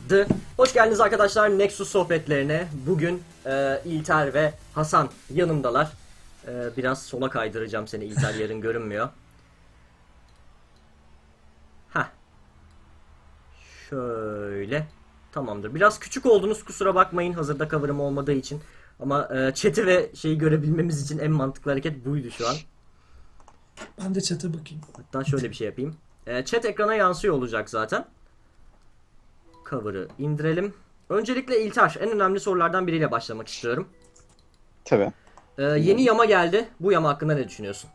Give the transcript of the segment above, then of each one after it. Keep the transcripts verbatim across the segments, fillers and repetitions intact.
The. Hoş geldiniz arkadaşlar Nexus sohbetlerine. Bugün e, İlter ve Hasan yanımdalar. E, biraz sola kaydıracağım seni, İlter yarın görünmüyor. Heh. Şöyle. Tamamdır. Biraz küçük oldunuz, kusura bakmayın hazırda cover'ım olmadığı için. Ama e, chat'i ve şeyi görebilmemiz için en mantıklı hareket buydu şu an. Ben de chat'e bakayım. Hatta şöyle bir şey yapayım. E, chat ekrana yansıyor olacak zaten. Cover'ı indirelim. Öncelikle İlter, en önemli sorulardan biriyle başlamak istiyorum. Tabii. Ee, yeni yama geldi. Bu yama hakkında ne düşünüyorsun?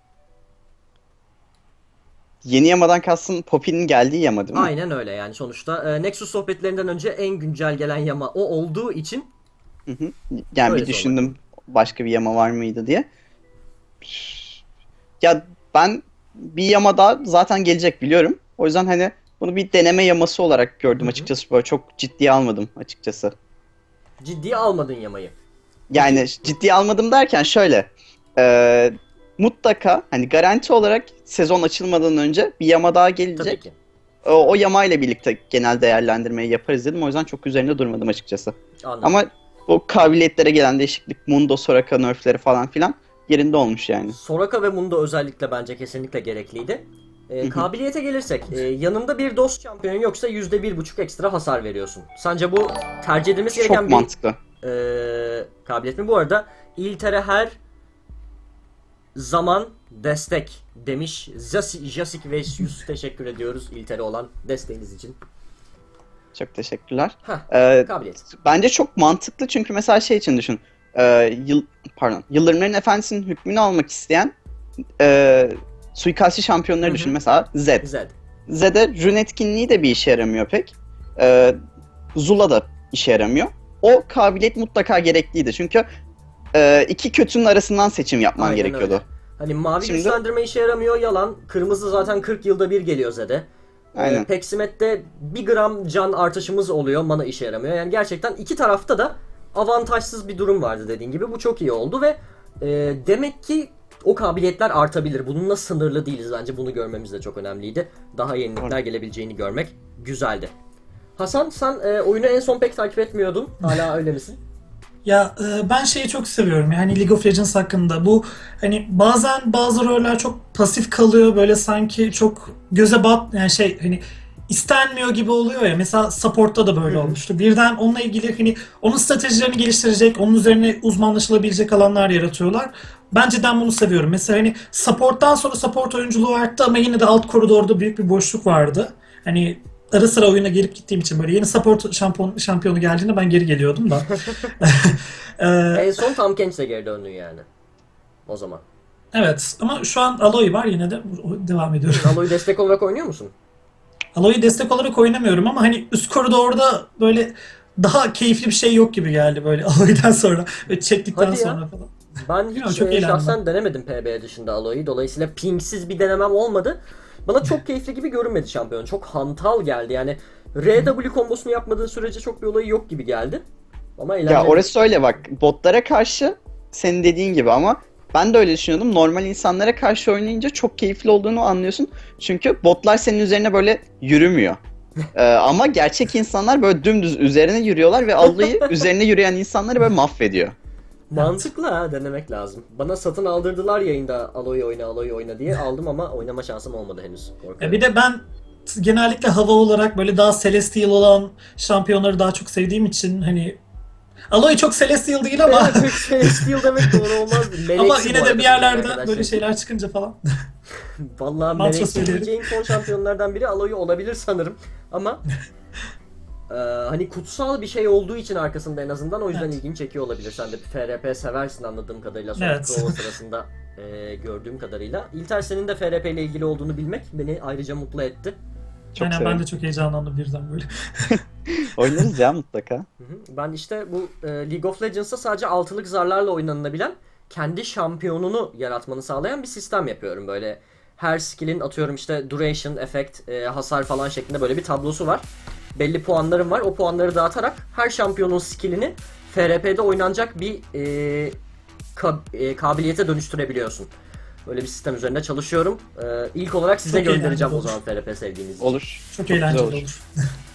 Yeni yamadan kastın Poppy'nin geldiği yama değil mi? Aynen öyle yani sonuçta. E, Nexus sohbetlerinden önce en güncel gelen yama o olduğu için. Hı hı. Yani Öyle bir düşündüm başka bir yama var mıydı diye. Ya ben bir yama daha zaten gelecek biliyorum. O yüzden hani bunu bir deneme yaması olarak gördüm Hı hı. açıkçası. Böyle çok ciddiye almadım açıkçası. Ciddiye almadın yamayı. Yani ciddiye almadım derken şöyle. E, mutlaka hani garanti olarak sezon açılmadan önce bir yama daha Tabii gelecek. ki. O, o yamayla birlikte genel değerlendirmeyi yaparız dedim. O yüzden çok üzerinde durmadım açıkçası. Anladım. Ama o kabiliyetlere gelen değişiklik, Mundo, Soraka nerfleri falan filan yerinde olmuş yani. Soraka ve Mundo özellikle bence kesinlikle gerekliydi. E, Hı hı. kabiliyete gelirsek, e, yanında bir dost şampiyon yoksa yüzde bir buçuk ekstra hasar veriyorsun. Sence bu tercih edilmesi gereken Çok bir mantıklı. e, kabiliyet mi? Bu arada İlter'e her zaman destek demiş. Jasik ve Yus, teşekkür ediyoruz İlter'e olan desteğiniz için. Çok teşekkürler. Heh, Ee, kabiliyet. bence çok mantıklı çünkü mesela şey için düşün. Ee, yıl, pardon, Yıldırımların Efendisi'nin hükmünü almak isteyen e, suikastçı şampiyonları Hı hı. düşün. Mesela Zed. Güzel. Zed'e rün etkinliği de bir işe yaramıyor pek. Ee, Zula da işe yaramıyor. O kabiliyet mutlaka gerekliydi. Çünkü e, iki kötünün arasından seçim yapman Aynen gerekiyordu. öyle. Hani mavi Şimdi- güçlendirme işe yaramıyor, yalan. Kırmızı zaten kırk yılda bir geliyor Zed'e. Aynen. Ee, Peksimet'te bir gram can artışımız oluyor, mana işe yaramıyor. Yani gerçekten iki tarafta da avantajsız bir durum vardı dediğin gibi. Bu çok iyi oldu ve e, demek ki o kabiliyetler artabilir. Bununla sınırlı değiliz bence. Bunu görmemiz de çok önemliydi. Daha yenilikler gelebileceğini görmek güzeldi. Hasan, sen e, oyunu en son pek takip etmiyordun. Hala öyle misin? Ya e, ben şeyi çok seviyorum yani League of Legends hakkında. Bu hani bazen bazı roller çok pasif kalıyor, böyle sanki çok göze bat yani şey hani istenmiyor gibi oluyor ya. Mesela support'ta da böyle Hı hı. olmuştu. Birden onunla ilgili hani onun stratejilerini geliştirecek, onun üzerine uzmanlaşılabilecek alanlar yaratıyorlar. Ben cidden bunu seviyorum. Mesela hani support'tan sonra support oyunculuğu arttı ama yine de alt koridorda büyük bir boşluk vardı. Hani ara sıra oyuna gelip gittiğim için böyle yeni support şampiyon, şampiyonu geldiğinde ben geri geliyordum da. Ee, En son Tahm Kench'le geri döndün yani. O zaman. evet ama şu an Aloy var, yine de devam ediyorum. Aloy'u destek olarak oynuyor musun? Aloy'u destek olarak oynamıyorum ama hani üst koridorda böyle daha keyifli bir şey yok gibi geldi böyle Aloy'dan sonra ve çektikten Hadi ya. sonra falan. Ben Bilmiyorum, hiç çok e, eğlendim şahsen denemedim P B dışında Aloy'u. Dolayısıyla pingsiz bir denemem olmadı. Bana çok keyifli gibi görünmedi şampiyon. Çok hantal geldi. Yani R W kombosunu yapmadığı sürece çok bir olayı yok gibi geldi. Ama eğlenceli. Ya orası öyle bak. Botlara karşı senin dediğin gibi ama ben de öyle düşünüyordum. Normal insanlara karşı oynayınca çok keyifli olduğunu anlıyorsun. Çünkü botlar senin üzerine böyle yürümüyor. Ee, ama gerçek insanlar böyle dümdüz üzerine yürüyorlar ve Allah'ı üzerine yürüyen insanları böyle mahvediyor. Mantıklı ha, denemek lazım. Bana satın aldırdılar yayında Aloy oyna Aloy oyna diye, aldım ama oynama şansım olmadı henüz. Korkuyorum. Ya bir de ben genellikle hava olarak böyle daha Celestial olan şampiyonları daha çok sevdiğim için hani Aloy çok Celestial değil ama Evet, Celestial demek doğru olmaz. Meleksi ama bu yine arada de bir yerlerde arkadaşlar. böyle şeyler çıkınca falan. Vallahi Mantra Meleksi söyleyelim. diyeceğim son şampiyonlardan biri Aloy olabilir sanırım. Ama e, hani kutsal bir şey olduğu için arkasında en azından, o yüzden Evet. ilgimi çekiyor olabilir. Sen de F R P seversin anladığım kadarıyla, son Evet. prova sırasında e, gördüğüm kadarıyla. İlter, senin de F R P ile ilgili olduğunu bilmek beni ayrıca mutlu etti. Çok Aynen, severim. ben de çok heyecanlandım birden böyle. Oynarız ya mutlaka. Hı hı. Ben işte bu e, League of Legends'ta sadece altılık zarlarla oynanabilen, kendi şampiyonunu yaratmanı sağlayan bir sistem yapıyorum. Böyle her skill'in atıyorum işte duration, effect, e, hasar falan şeklinde böyle bir tablosu var. Belli puanlarım var. O puanları dağıtarak her şampiyonun skill'ini F R P'de oynanacak bir e, ka- e, kabiliyete dönüştürebiliyorsun. Böyle bir sistem üzerinde çalışıyorum. E, ilk olarak size Çok göndereceğim eğlenceli o olur. zaman F R P sevdiğiniz için. Olur. Çok güzel eğlenceli olur. olur.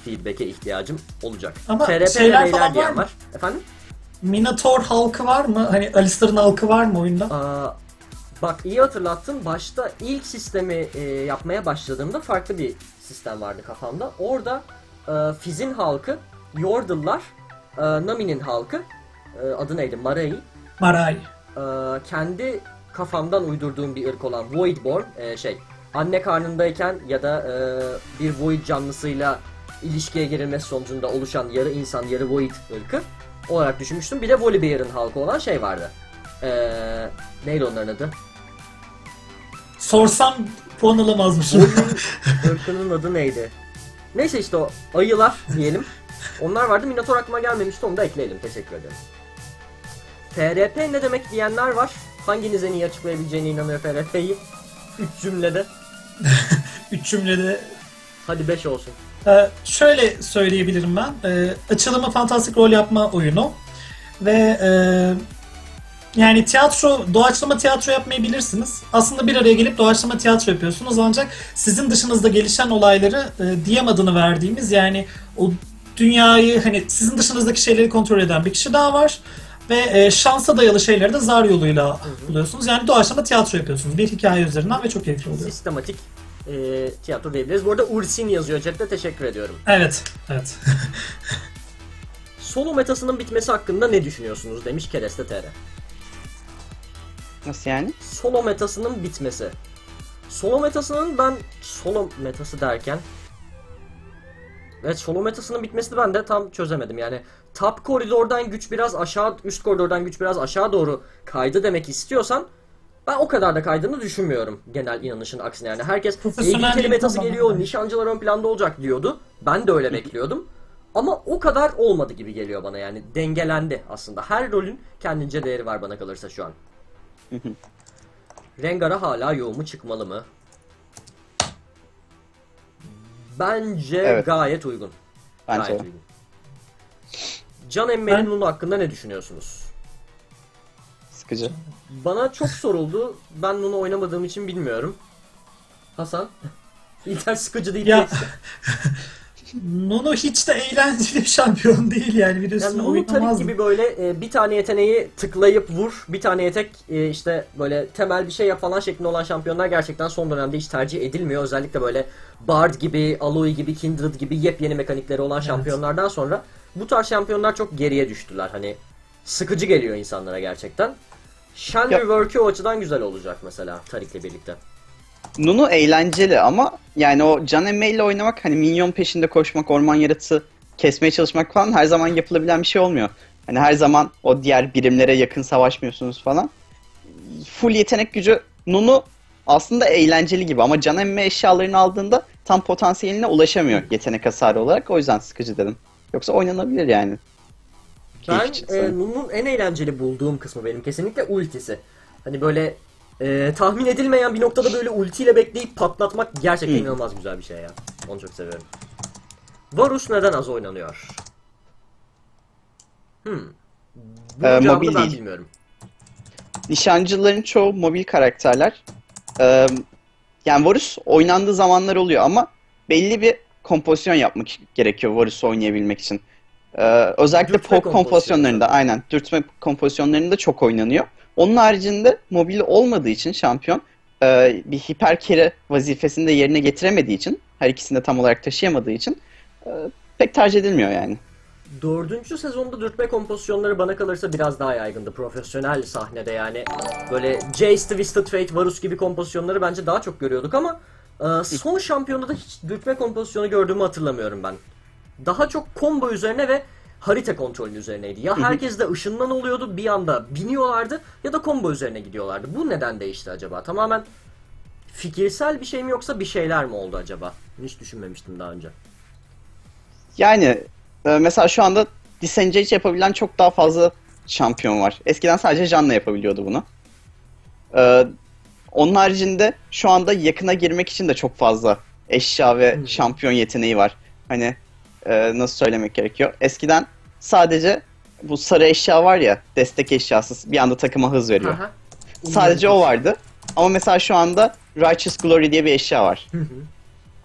feedback'e ihtiyacım olacak. Ama T R P şeyler ve falan beyler diyen var mı? var. Efendim? Minotaur halkı var mı? Hani Alistar'ın halkı var mı oyunda? Aa, bak iyi hatırlattın. Başta ilk sistemi e, yapmaya başladığımda farklı bir sistem vardı kafamda. Orada e, Fizz'in halkı, Yordle'lar, e, Nami'nin halkı, e, adı neydi? Marai. Marai. E, kendi kafamdan uydurduğum bir ırk olan Voidborn, e, şey, anne karnındayken ya da e, bir Void canlısıyla ilişkiye girilmesi sonucunda oluşan yarı insan, yarı Void ırkı olarak düşünmüştüm. Bir de Volibear'ın halkı olan şey vardı. Eee neydi onların adı? Sorsam puan alamazmışım. Volibear ırkının adı neydi? Neyse işte o ayılar diyelim. Onlar vardı. Minotaur aklıma gelmemişti. Onu da ekleyelim. Teşekkür ederim. T R P ne demek diyenler var. Hanginiz en iyi açıklayabileceğine inanıyor T R P'yi? Üç cümlede. Üç cümlede. Hadi beş olsun. Ee, şöyle söyleyebilirim ben. Ee, açılımı fantastik rol yapma oyunu. Ve e, yani tiyatro, doğaçlama tiyatro yapmayı bilirsiniz. Aslında bir araya gelip doğaçlama tiyatro yapıyorsunuz. Ancak sizin dışınızda gelişen olayları e, D M adını verdiğimiz, yani o dünyayı, hani sizin dışınızdaki şeyleri kontrol eden bir kişi daha var. Ve e, şansa dayalı şeyleri de zar yoluyla buluyorsunuz. Yani doğaçlama tiyatro yapıyorsunuz. Bir hikaye üzerinden ve çok keyifli oluyor. Sistematik e, tiyatro diyebiliriz. Bu arada Ursin yazıyor chatte. Teşekkür ediyorum. Evet, evet. Solo metasının bitmesi hakkında ne düşünüyorsunuz demiş Kereste T R. Nasıl yani? Solo metasının bitmesi. Solo metasının ben solo metası derken evet, solo metasının bitmesini ben de tam çözemedim. Yani top koridordan güç biraz aşağı, üst koridordan güç biraz aşağı doğru kaydı demek istiyorsan ben o kadar da kaydığını düşünmüyorum genel inanışın aksine. Yani herkes tehlikeli metası geliyor, nişancılar ön planda olacak diyordu. Ben de öyle bekliyordum. Ama o kadar olmadı gibi geliyor bana, yani dengelendi aslında. Her rolün kendince değeri var bana kalırsa şu an. Rengar'a hala yoğumu çıkmalı mı? Bence Evet. gayet uygun. Bence Gayet de. uygun. Can Emme'nin Ben- Nunu hakkında ne düşünüyorsunuz? Sıkıcı. Bana çok soruldu. Ben Nunu oynamadığım için bilmiyorum. Hasan? İlter sıkıcı değil. Ya diyeceksin. Nunu hiç de eğlenceli bir şampiyon değil yani, bir Yani üstüne Nunu Tarik oynamaz. gibi böyle e, bir tane yeteneği tıklayıp vur, bir tane yetek e, işte böyle temel bir şey yap falan şeklinde olan şampiyonlar gerçekten son dönemde hiç tercih edilmiyor. Özellikle böyle Bard gibi, Aloy gibi, Kindred gibi yepyeni mekanikleri olan Evet. şampiyonlardan sonra bu tarz şampiyonlar çok geriye düştüler. Hani sıkıcı geliyor insanlara gerçekten. Shen Ya- Rework'ü o açıdan güzel olacak mesela Tarik'le birlikte. Nunu eğlenceli ama yani o can emeğiyle oynamak, hani minyon peşinde koşmak, orman yaratığı kesmeye çalışmak falan her zaman yapılabilen bir şey olmuyor. Hani her zaman o diğer birimlere yakın savaşmıyorsunuz falan. Full yetenek gücü Nunu aslında eğlenceli gibi ama can emme eşyalarını aldığında tam potansiyeline ulaşamıyor yetenek hasarı olarak. O yüzden sıkıcı dedim. Yoksa oynanabilir yani. Ben Keyif için e, sanırım. Nunu'nun en eğlenceli bulduğum kısmı benim kesinlikle ultisi. Hani böyle e, tahmin edilmeyen bir noktada böyle ultiyle bekleyip patlatmak gerçekten Hmm. inanılmaz güzel bir şey ya. Onu çok seviyorum. Varus neden az oynanıyor? Hmm. Bunun Ee, cevabını mobil ben değil. bilmiyorum. Nişancıların çoğu mobil karakterler. Ee, yani Varus oynandığı zamanlar oluyor ama belli bir kompozisyon yapmak gerekiyor Varus'u oynayabilmek için. Ee, özellikle Dürtme poke kompozisyonlarında, kompozisyonu. aynen dürtme kompozisyonlarında çok oynanıyor. Onun haricinde mobil olmadığı için şampiyon e, bir hiper carry vazifesini de yerine getiremediği için, her ikisini de tam olarak taşıyamadığı için e, pek tercih edilmiyor yani. Dördüncü sezonda dürtme kompozisyonları bana kalırsa biraz daha yaygındı. Profesyonel sahnede yani. Böyle Jace, Twisted Fate, Varus gibi kompozisyonları bence daha çok görüyorduk ama e, son şampiyonda da hiç dürtme kompozisyonu gördüğümü hatırlamıyorum ben. Daha çok combo üzerine ve harita kontrolü üzerineydi. Ya herkes de ışından oluyordu, bir anda biniyorlardı ya da combo üzerine gidiyorlardı. Bu neden değişti acaba? Tamamen fikirsel bir şey mi yoksa bir şeyler mi oldu acaba? Hiç düşünmemiştim daha önce. Yani e, mesela şu anda disengage yapabilen çok daha fazla şampiyon var. Eskiden sadece Janna yapabiliyordu bunu. Ee, onun haricinde şu anda yakına girmek için de çok fazla eşya ve Hmm. şampiyon yeteneği var. Hani e, nasıl söylemek gerekiyor? Eskiden sadece bu sarı eşya var ya, destek eşyası, bir anda takıma hız veriyor. Aha. Sadece o vardı. Ama mesela şu anda Righteous Glory diye bir eşya var. Hı hı.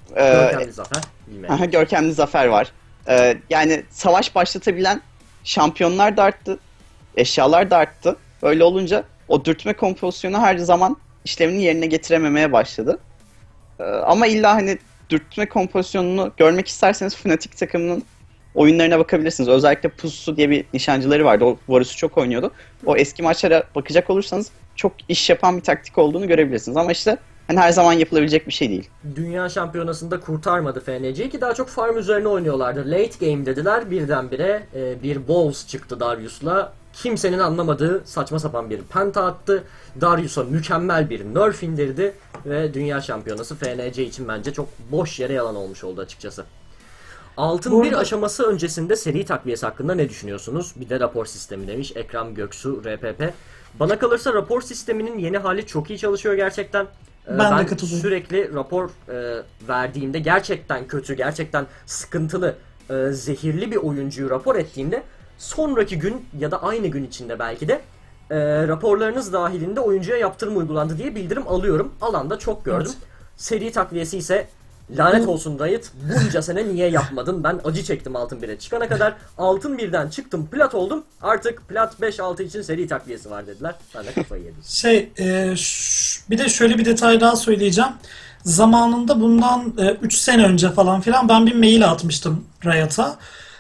Ee, Görkemli zafer. Bilmem. aha, görkemli zafer var. Ee, yani savaş başlatabilen şampiyonlar da arttı. Eşyalar da arttı. Böyle olunca o dürtme kompozisyonu her zaman işlevini yerine getirememeye başladı. Ee, ama illa hani dürtme kompozisyonunu görmek isterseniz Fnatic takımının oyunlarına bakabilirsiniz. Özellikle Pusu diye bir nişancıları vardı. O Varus'u çok oynuyordu. O eski maçlara bakacak olursanız çok iş yapan bir taktik olduğunu görebilirsiniz. Ama işte hani her zaman yapılabilecek bir şey değil. Dünya şampiyonasında kurtarmadı F N C'yi ki daha çok farm üzerine oynuyorlardı. Late game dediler, birdenbire e, bir Bowls çıktı Darius'la. Kimsenin anlamadığı saçma sapan bir penta attı. Darius'a mükemmel bir nerf indirdi ve dünya şampiyonası F N C için bence çok boş yere yalan olmuş oldu açıkçası. Altın Bu bir arada- aşaması öncesinde seri takviyesi hakkında ne düşünüyorsunuz? Bir de rapor sistemi demiş Ekrem Göksu R P P. Bana kalırsa rapor sisteminin yeni hali çok iyi çalışıyor gerçekten. Ee, Ben de katılıyorum. sürekli rapor e, verdiğimde gerçekten kötü, gerçekten sıkıntılı, e, zehirli bir oyuncuyu rapor ettiğimde sonraki gün ya da aynı gün içinde belki de e, raporlarınız dahilinde oyuncuya yaptırım uygulandı diye bildirim alıyorum. Alanda çok gördüm. Evet. Seri takviyesi ise lanet Bu- olsun Riot, bunca sene niye yapmadın? Ben acı çektim altın bire çıkana kadar. Altın birden çıktım, plat oldum. Artık plat beş altı için seri takviyesi var dediler. Ben de kafayı yedim. Şey, e, ş- bir de şöyle bir detay daha söyleyeceğim. Zamanında bundan üç sene önce falan filan ben bir mail atmıştım Riot'a.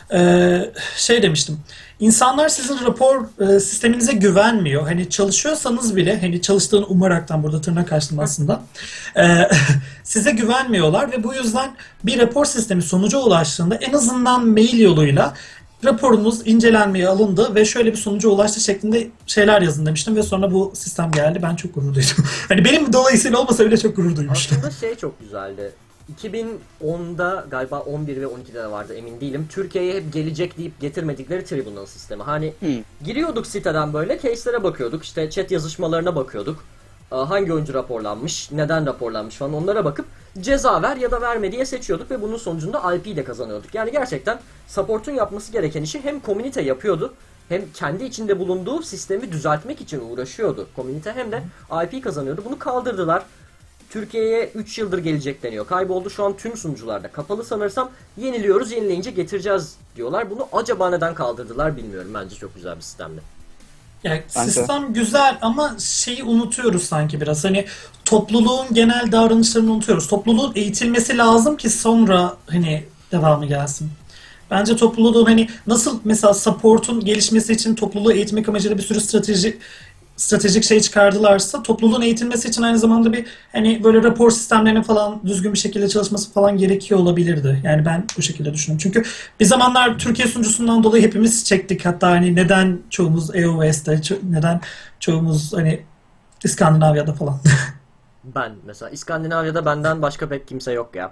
E, şey demiştim. İnsanlar sizin rapor e, sisteminize güvenmiyor. Hani çalışıyorsanız bile, hani çalıştığını umaraktan burada tırnak açtım aslında. E, size güvenmiyorlar ve bu yüzden bir rapor sistemi sonuca ulaştığında en azından mail yoluyla raporunuz incelenmeye alındı ve şöyle bir sonuca ulaştı şeklinde şeyler yazın demiştim ve sonra bu sistem geldi. Ben çok gurur duydum. Hani benim dolayısıyla olmasa bile çok gurur duymuştum. Aslında şey çok güzeldi. iki bin onda galiba on bir ve on ikide de vardı, emin değilim. Türkiye'ye hep gelecek deyip getirmedikleri tribunal sistemi. Hani Hı. giriyorduk siteden böyle case'lere bakıyorduk. İşte chat yazışmalarına bakıyorduk. Aa, hangi oyuncu raporlanmış, neden raporlanmış falan, onlara bakıp ceza ver ya da verme diye seçiyorduk ve bunun sonucunda I P de kazanıyorduk. Yani gerçekten support'un yapması gereken işi hem komünite yapıyordu, hem kendi içinde bulunduğu sistemi düzeltmek için uğraşıyordu komünite, hem de I P kazanıyordu. Bunu kaldırdılar. Türkiye'ye üç yıldır gelecek deniyor. Kayboldu şu an tüm sunucularda. Kapalı sanırsam, yeniliyoruz, yenileyince getireceğiz diyorlar. Bunu acaba neden kaldırdılar bilmiyorum. Bence çok güzel bir sistemdi. Yani Bence. sistem güzel ama şeyi unutuyoruz sanki biraz. Hani topluluğun genel davranışlarını unutuyoruz. Topluluğun eğitilmesi lazım ki sonra hani devamı gelsin. Bence topluluğun hani nasıl mesela support'un gelişmesi için topluluğu eğitmek amacıyla bir sürü strateji stratejik şey çıkardılarsa topluluğun eğitilmesi için aynı zamanda bir hani böyle rapor sistemlerinin falan düzgün bir şekilde çalışması falan gerekiyor olabilirdi. Yani ben bu şekilde düşünüyorum. Çünkü bir zamanlar Türkiye sunucusundan dolayı hepimiz çektik. Hatta hani neden çoğumuz E O S'te, ço- neden çoğumuz hani İskandinavya'da falan. Ben mesela İskandinavya'da benden başka pek kimse yok ya.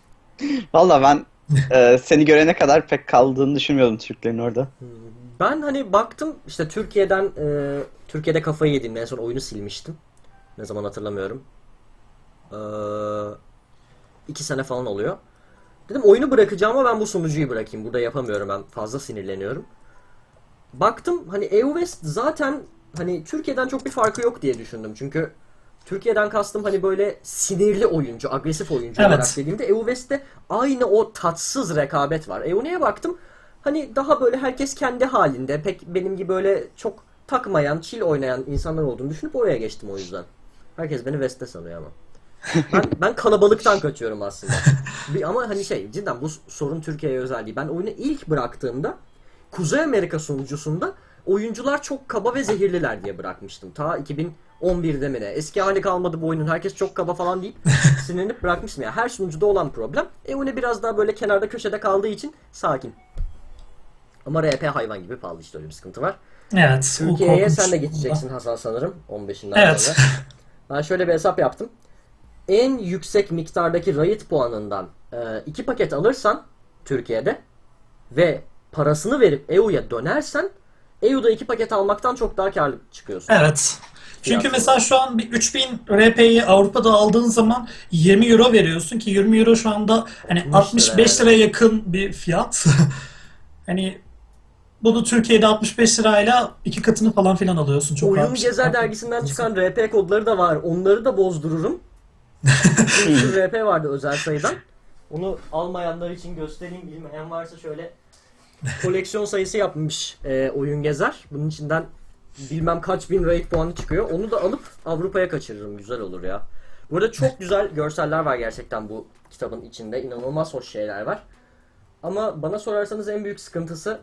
Valla ben e, seni görene kadar pek kaldığını düşünmüyordum Türklerin orada. Ben hani baktım işte Türkiye'den e, Türkiye'de kafayı yedim, en son oyunu silmiştim. Ne zaman hatırlamıyorum. Ee, iki sene falan oluyor. Dedim oyunu bırakacağım ama ben bu sunucuyu bırakayım. Burada yapamıyorum, ben fazla sinirleniyorum. Baktım hani E U West zaten hani Türkiye'den çok bir farkı yok diye düşündüm. Çünkü Türkiye'den kastım hani böyle sinirli oyuncu, agresif oyuncu Evet. olarak dediğimde E U West'te aynı o tatsız rekabet var. E U N'ye baktım hani daha böyle herkes kendi halinde, pek benim gibi böyle çok takmayan, chill oynayan insanlar olduğunu düşünüp oraya geçtim o yüzden. Herkes beni West'te sanıyor ama. Ben, ben kalabalıktan kaçıyorum aslında. Bir, ama hani şey cidden bu sorun Türkiye'ye özel değil. Ben oyunu ilk bıraktığımda Kuzey Amerika sunucusunda oyuncular çok kaba ve zehirliler diye bırakmıştım. Ta iki bin on birde mi ne? Eski hali kalmadı bu oyunun. Herkes çok kaba falan deyip sinirlenip bırakmıştım. Yani her sunucuda olan problem. E o ne biraz daha böyle kenarda köşede kaldığı için sakin. Ama R P hayvan gibi pahalı, işte öyle bir sıkıntı var. Evet. o Türkiye'ye korkunç. sen de geçeceksin Hasan sanırım. on beşinden Evet. sonra. Ben şöyle bir hesap yaptım. En yüksek miktardaki Riot puanından e, iki paket alırsan Türkiye'de ve parasını verip E U'ya dönersen E U'da iki paket almaktan çok daha karlı çıkıyorsun. Evet. Çünkü Fiyatı. mesela şu an bir üç bin R P'yi Avrupa'da aldığın zaman yirmi euro veriyorsun ki yirmi euro şu anda hani altmış lira altmış beş yani. liraya yakın bir fiyat. Hani bunu Türkiye'de altmış beş lirayla iki katını falan filan alıyorsun. Çok Oyun rahat bir şey. Gezer dergisinden çıkan R P kodları da var. Onları da bozdururum. Bir sürü R P vardı özel sayıdan. Onu almayanlar için göstereyim. Bilmeyen varsa şöyle koleksiyon sayısı yapmış e, oyun gezer. Bunun içinden bilmem kaç bin raid puanı çıkıyor. Onu da alıp Avrupa'ya kaçırırım. Güzel olur ya. Burada çok güzel görseller var gerçekten bu kitabın içinde. İnanılmaz hoş şeyler var. Ama bana sorarsanız en büyük sıkıntısı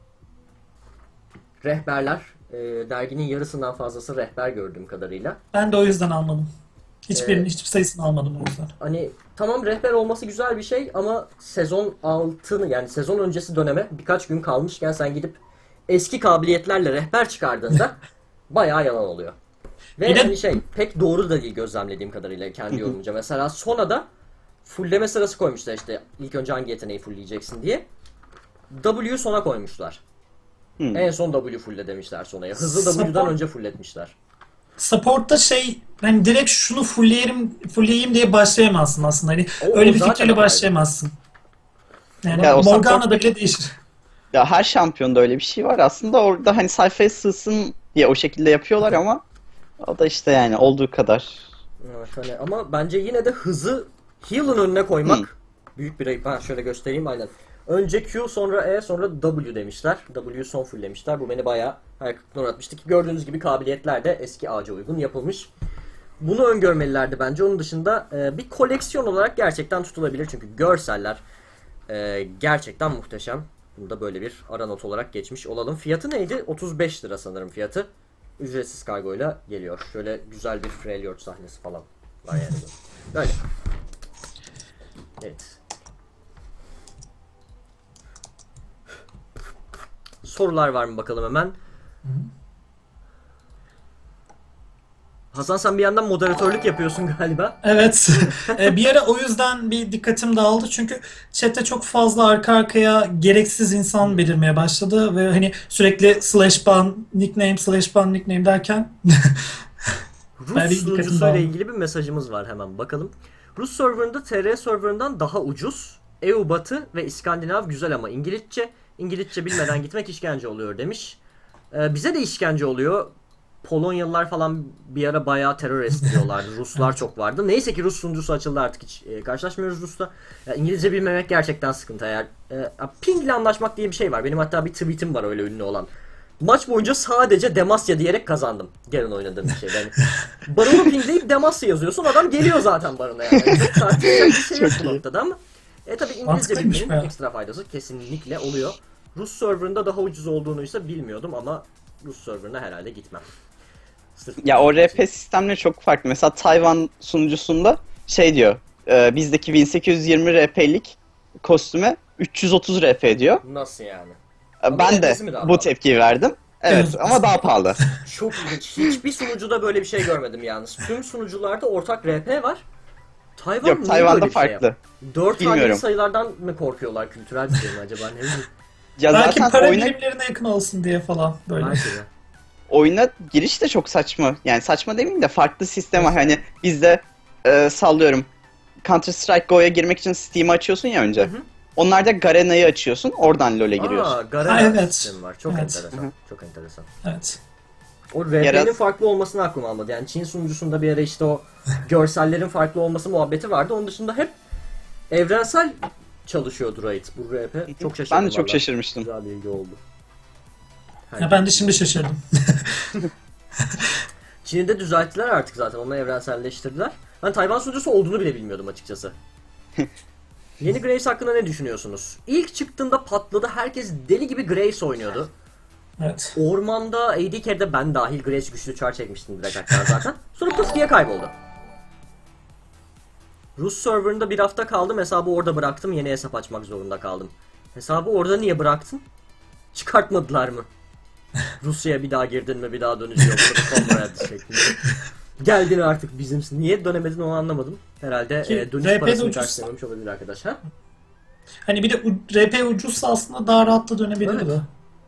rehberler. E, derginin yarısından fazlası rehber gördüğüm kadarıyla. Ben de o yüzden almadım. Hiçbirinin, Ee, hiçbir sayısını almadım o yüzden. Hani tamam rehber olması güzel bir şey ama sezon altını yani sezon öncesi döneme birkaç gün kalmışken sen gidip eski kabiliyetlerle rehber çıkardığında bayağı yalan oluyor. Ve Bir de- hani şey pek doğru da değil gözlemlediğim kadarıyla kendi yorumumca. Mesela Sona'da fullleme sırası koymuşlar işte ilk önce hangi yeteneği fullleyeceksin diye. W'yu sona koymuşlar. Hmm. En son W fulle demişler Sona'ya. Hızlı W'dan Support- önce fulletmişler. Support'ta şey hani direkt şunu fullleyelim, fullleyeyim diye başlayamazsın aslında. Hani O- öyle o bir zaten fikirle apayrı. başlayamazsın. Yani Ya o Morgana support- da bile değişir. Ya her şampiyonda öyle bir şey var. Aslında orada hani sayfaya sığsın diye o şekilde yapıyorlar ama o da işte yani olduğu kadar. Evet, hani ama bence yine de hızı heal'ın önüne koymak Hmm. büyük bir ayıp. Ben şöyle göstereyim aynen. Önce Q sonra E sonra W demişler. W'yu son fulllemişler. Bu beni bayağı hayal kırıklığına uğratmıştı ki gördüğünüz gibi kabiliyetler de eski ağaca uygun yapılmış. Bunu öngörmelilerdi bence. Onun dışında e, bir koleksiyon olarak gerçekten tutulabilir. Çünkü görseller e, gerçekten muhteşem. Bunu da böyle bir ara not olarak geçmiş olalım. Fiyatı neydi? otuz beş lira sanırım fiyatı. Ücretsiz kargoyla geliyor. Şöyle güzel bir Freljord sahnesi falan var yani. Böyle. Evet. Sorular var mı bakalım hemen. Hasan sen bir yandan moderatörlük yapıyorsun galiba. Evet. E, bir ara o yüzden bir dikkatim dağıldı. Çünkü chatte çok fazla arka arkaya gereksiz insan belirmeye başladı. Ve hani sürekli slash ban, nickname, slash ban, nickname derken Ben bir Rus dikkatim sunucusuyla dağıldı. ilgili bir mesajımız var hemen bakalım. Rus serverında T R serverından daha ucuz. E U Batı ve İskandinav güzel ama İngilizce. İngilizce bilmeden gitmek işkence oluyor demiş. Ee, bize de işkence oluyor. Polonyalılar falan bir ara bayağı terör estiriyorlardı. Ruslar çok vardı. Neyse ki Rus sunucusu açıldı artık hiç e, karşılaşmıyoruz Rus'ta. Ya, İngilizce bilmemek gerçekten sıkıntı eğer. E, ping ile anlaşmak diye bir şey var. Benim hatta bir tweetim var öyle ünlü olan. Maç boyunca sadece Demasya diyerek kazandım. Gelen oynadığım bir şeyde. Yani Baron'u pingleyip Demasya yazıyorsun adam geliyor zaten Baron'a yani. Çok tartışacak bir şey yok bu noktada ama. E tabi İngilizce Mantıklıymış bilmenin be. ekstra faydası kesinlikle oluyor. Rus serverında daha ucuz olduğunu ise bilmiyordum ama Rus serverına herhalde gitmem. Sırf Ya o R P sistemleri çok farklı. Mesela Tayvan sunucusunda şey diyor. E, bizdeki bin sekiz yüz yirmi R P'lik kostüme üç yüz otuz R P diyor. Nasıl yani? E, Ama Ben de R P'si mi daha bu pahalı? tepkiyi verdim. Evet Evet. ama daha pahalı. Çok ilginç. Hiçbir sunucuda böyle bir şey görmedim yalnız. Tüm sunucularda ortak R P var. Tayvan Yok niye Tayvan'da böyle bir şey farklı. yaptı? Dört haneli Bilmiyorum. sayılardan mı korkuyorlar? Kültürel bir şey mi acaba? Ne bileyim. Ya belki zaten para oyuna, birimlerine yakın olsun diye falan böyle. Belki de. oyuna giriş de çok saçma. Yani saçma demeyeyim de farklı sistem var. Hani bizde e, sallıyorum Counter Strike Go'ya girmek için Steam'i açıyorsun ya önce. Hı hı. Onlarda Garena'yı açıyorsun. Oradan LoL'e giriyorsun. Aa, Garena Ha, evet. sistemi var. Çok Evet. enteresan. Hı hı. Çok enteresan. Evet. O R P'nin Yarat- farklı olmasını aklım almadı. Yani Çin sunucusunda bir ara işte o görsellerin farklı olması muhabbeti vardı. Onun dışında hep evrensel çalışıyordu Raid. Bu R P çok şaşırdım. Ben de çok vallahi. şaşırmıştım. Güzel bilgi oldu. Ya ben de şimdi şaşırdım. Çin'i de düzelttiler artık zaten. Onu evrenselleştirdiler. Ben Tayvan sunucusu olduğunu bile bilmiyordum açıkçası. Yeni Grace hakkında ne düşünüyorsunuz? İlk çıktığında patladı. Herkes deli gibi Grace oynuyordu. Evet. Ormanda A D Carry'de ben dahil Grace güçlü çar çekmiştim direkt hatta zaten. Sonra pıs diye kayboldu. Rus serverında bir hafta kaldım. Hesabı orada bıraktım. Yeni hesap açmak zorunda kaldım. Hesabı orada niye bıraktın? Çıkartmadılar mı? Rusya'ya bir daha girdin mi bir daha dönüşü yok. Comrade şeklinde. Geldin artık bizimsin. Niye dönemedin onu anlamadım. Herhalde Ki e, dönüş R P'de parasını ucuz. karşılamamış olabilir arkadaş. Ha? Hani bir de u- R P ucuzsa aslında daha rahat da dönebilirdi. Evet.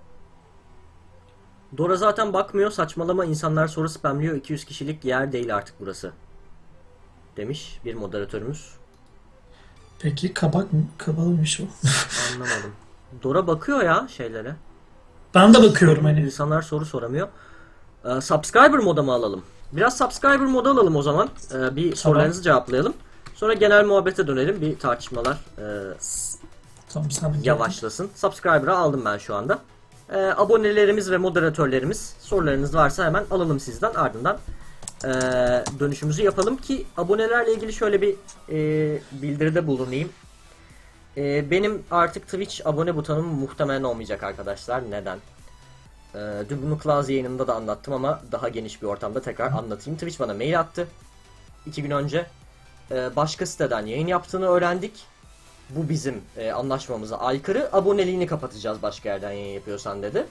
Dora zaten bakmıyor. Saçmalama insanlar soru spamlıyor. iki yüz kişilik yer değil artık burası. Demiş bir moderatörümüz. Peki kabak mı? Kabalıymış o. Anlamadım. Dora bakıyor ya şeylere. Ben de bakıyorum hani. İnsanlar soru soramıyor. Ee, subscriber moda mı alalım? Biraz subscriber moda alalım o zaman. Ee, bir sorularınızı cevaplayalım. Sonra genel muhabbete dönelim. Bir tartışmalar e, Tamam, sen yavaşlasın. Subscriber'ı aldım ben şu anda. E, abonelerimiz ve moderatörlerimiz, sorularınız varsa hemen alalım sizden. Ardından e, dönüşümüzü yapalım ki abonelerle ilgili şöyle bir e, bildiride bulunayım. E, benim artık Twitch abone butonum muhtemelen olmayacak arkadaşlar. Neden? E, dün bunu Claws yayınında da anlattım ama daha geniş bir ortamda tekrar anlatayım. Twitch bana mail attı. iki gün önce. E, başka siteden yayın yaptığını öğrendik. Bu bizim e, anlaşmamıza aykırı. Aboneliğini kapatacağız başka yerden yayın yapıyorsan dedi.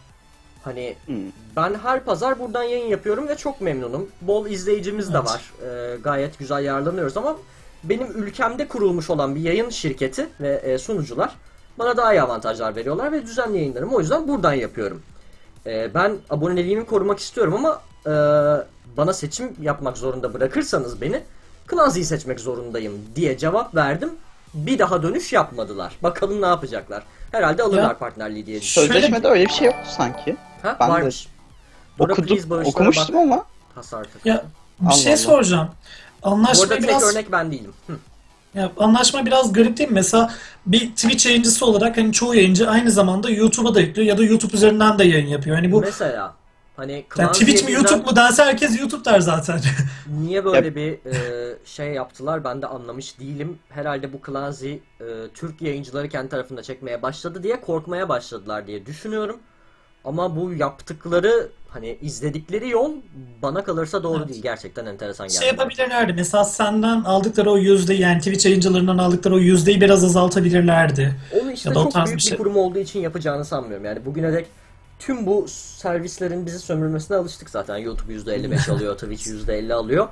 Hani Hmm. ben her pazar buradan yayın yapıyorum ve çok memnunum. Bol izleyicimiz de Evet. var. E, gayet güzel yararlanıyoruz ama benim ülkemde kurulmuş olan bir yayın şirketi ve e, sunucular bana daha iyi avantajlar veriyorlar ve düzenli yayınlarımı o yüzden buradan yapıyorum. E, ben aboneliğimi korumak istiyorum ama e, bana seçim yapmak zorunda bırakırsanız beni Clancy'yi seçmek zorundayım diye cevap verdim. Bir daha dönüş yapmadılar. Bakalım ne yapacaklar. Herhalde alırlar Ya, partnerliği diye düşünüyorum. Sözleşmede öyle bir şey yoktu sanki. Ha, ben de varmış. Burada Okudum, please bağışlara okumuştum bak. ama Hasar takıyor. Ya bir Allah şey Allah. soracağım. Bu Anlaşma arada tek biraz örnek ben değilim. Hı. ya anlaşma biraz garip değil mi? Mesela bir Twitch yayıncısı olarak hani çoğu yayıncı aynı zamanda YouTube'a da yüklüyor ya da YouTube üzerinden de yayın yapıyor. Hani bu Mesela hani yani Clancy'ye Twitch mi birden YouTube mu dense herkes YouTube der zaten. niye böyle bir e, şey yaptılar ben de anlamış değilim. Herhalde bu Clancy e, Türk yayıncıları kendi tarafında çekmeye başladı diye korkmaya başladılar diye düşünüyorum. Ama bu yaptıkları hani izledikleri yol bana kalırsa doğru Evet. değil. Gerçekten enteresan geldi. Şey yapabilirlerdi. Mesela senden aldıkları o yüzdeyi yani Twitch yayıncılarından aldıkları o yüzdeyi biraz azaltabilirlerdi. Onu işte Ya da o çok tarz büyük bir bir şey. kurum olduğu için yapacağını sanmıyorum. Yani bugüne dek tüm bu servislerin bizi sömürmesine alıştık zaten. YouTube yüzde elli beş alıyor, Twitch yüzde elli alıyor.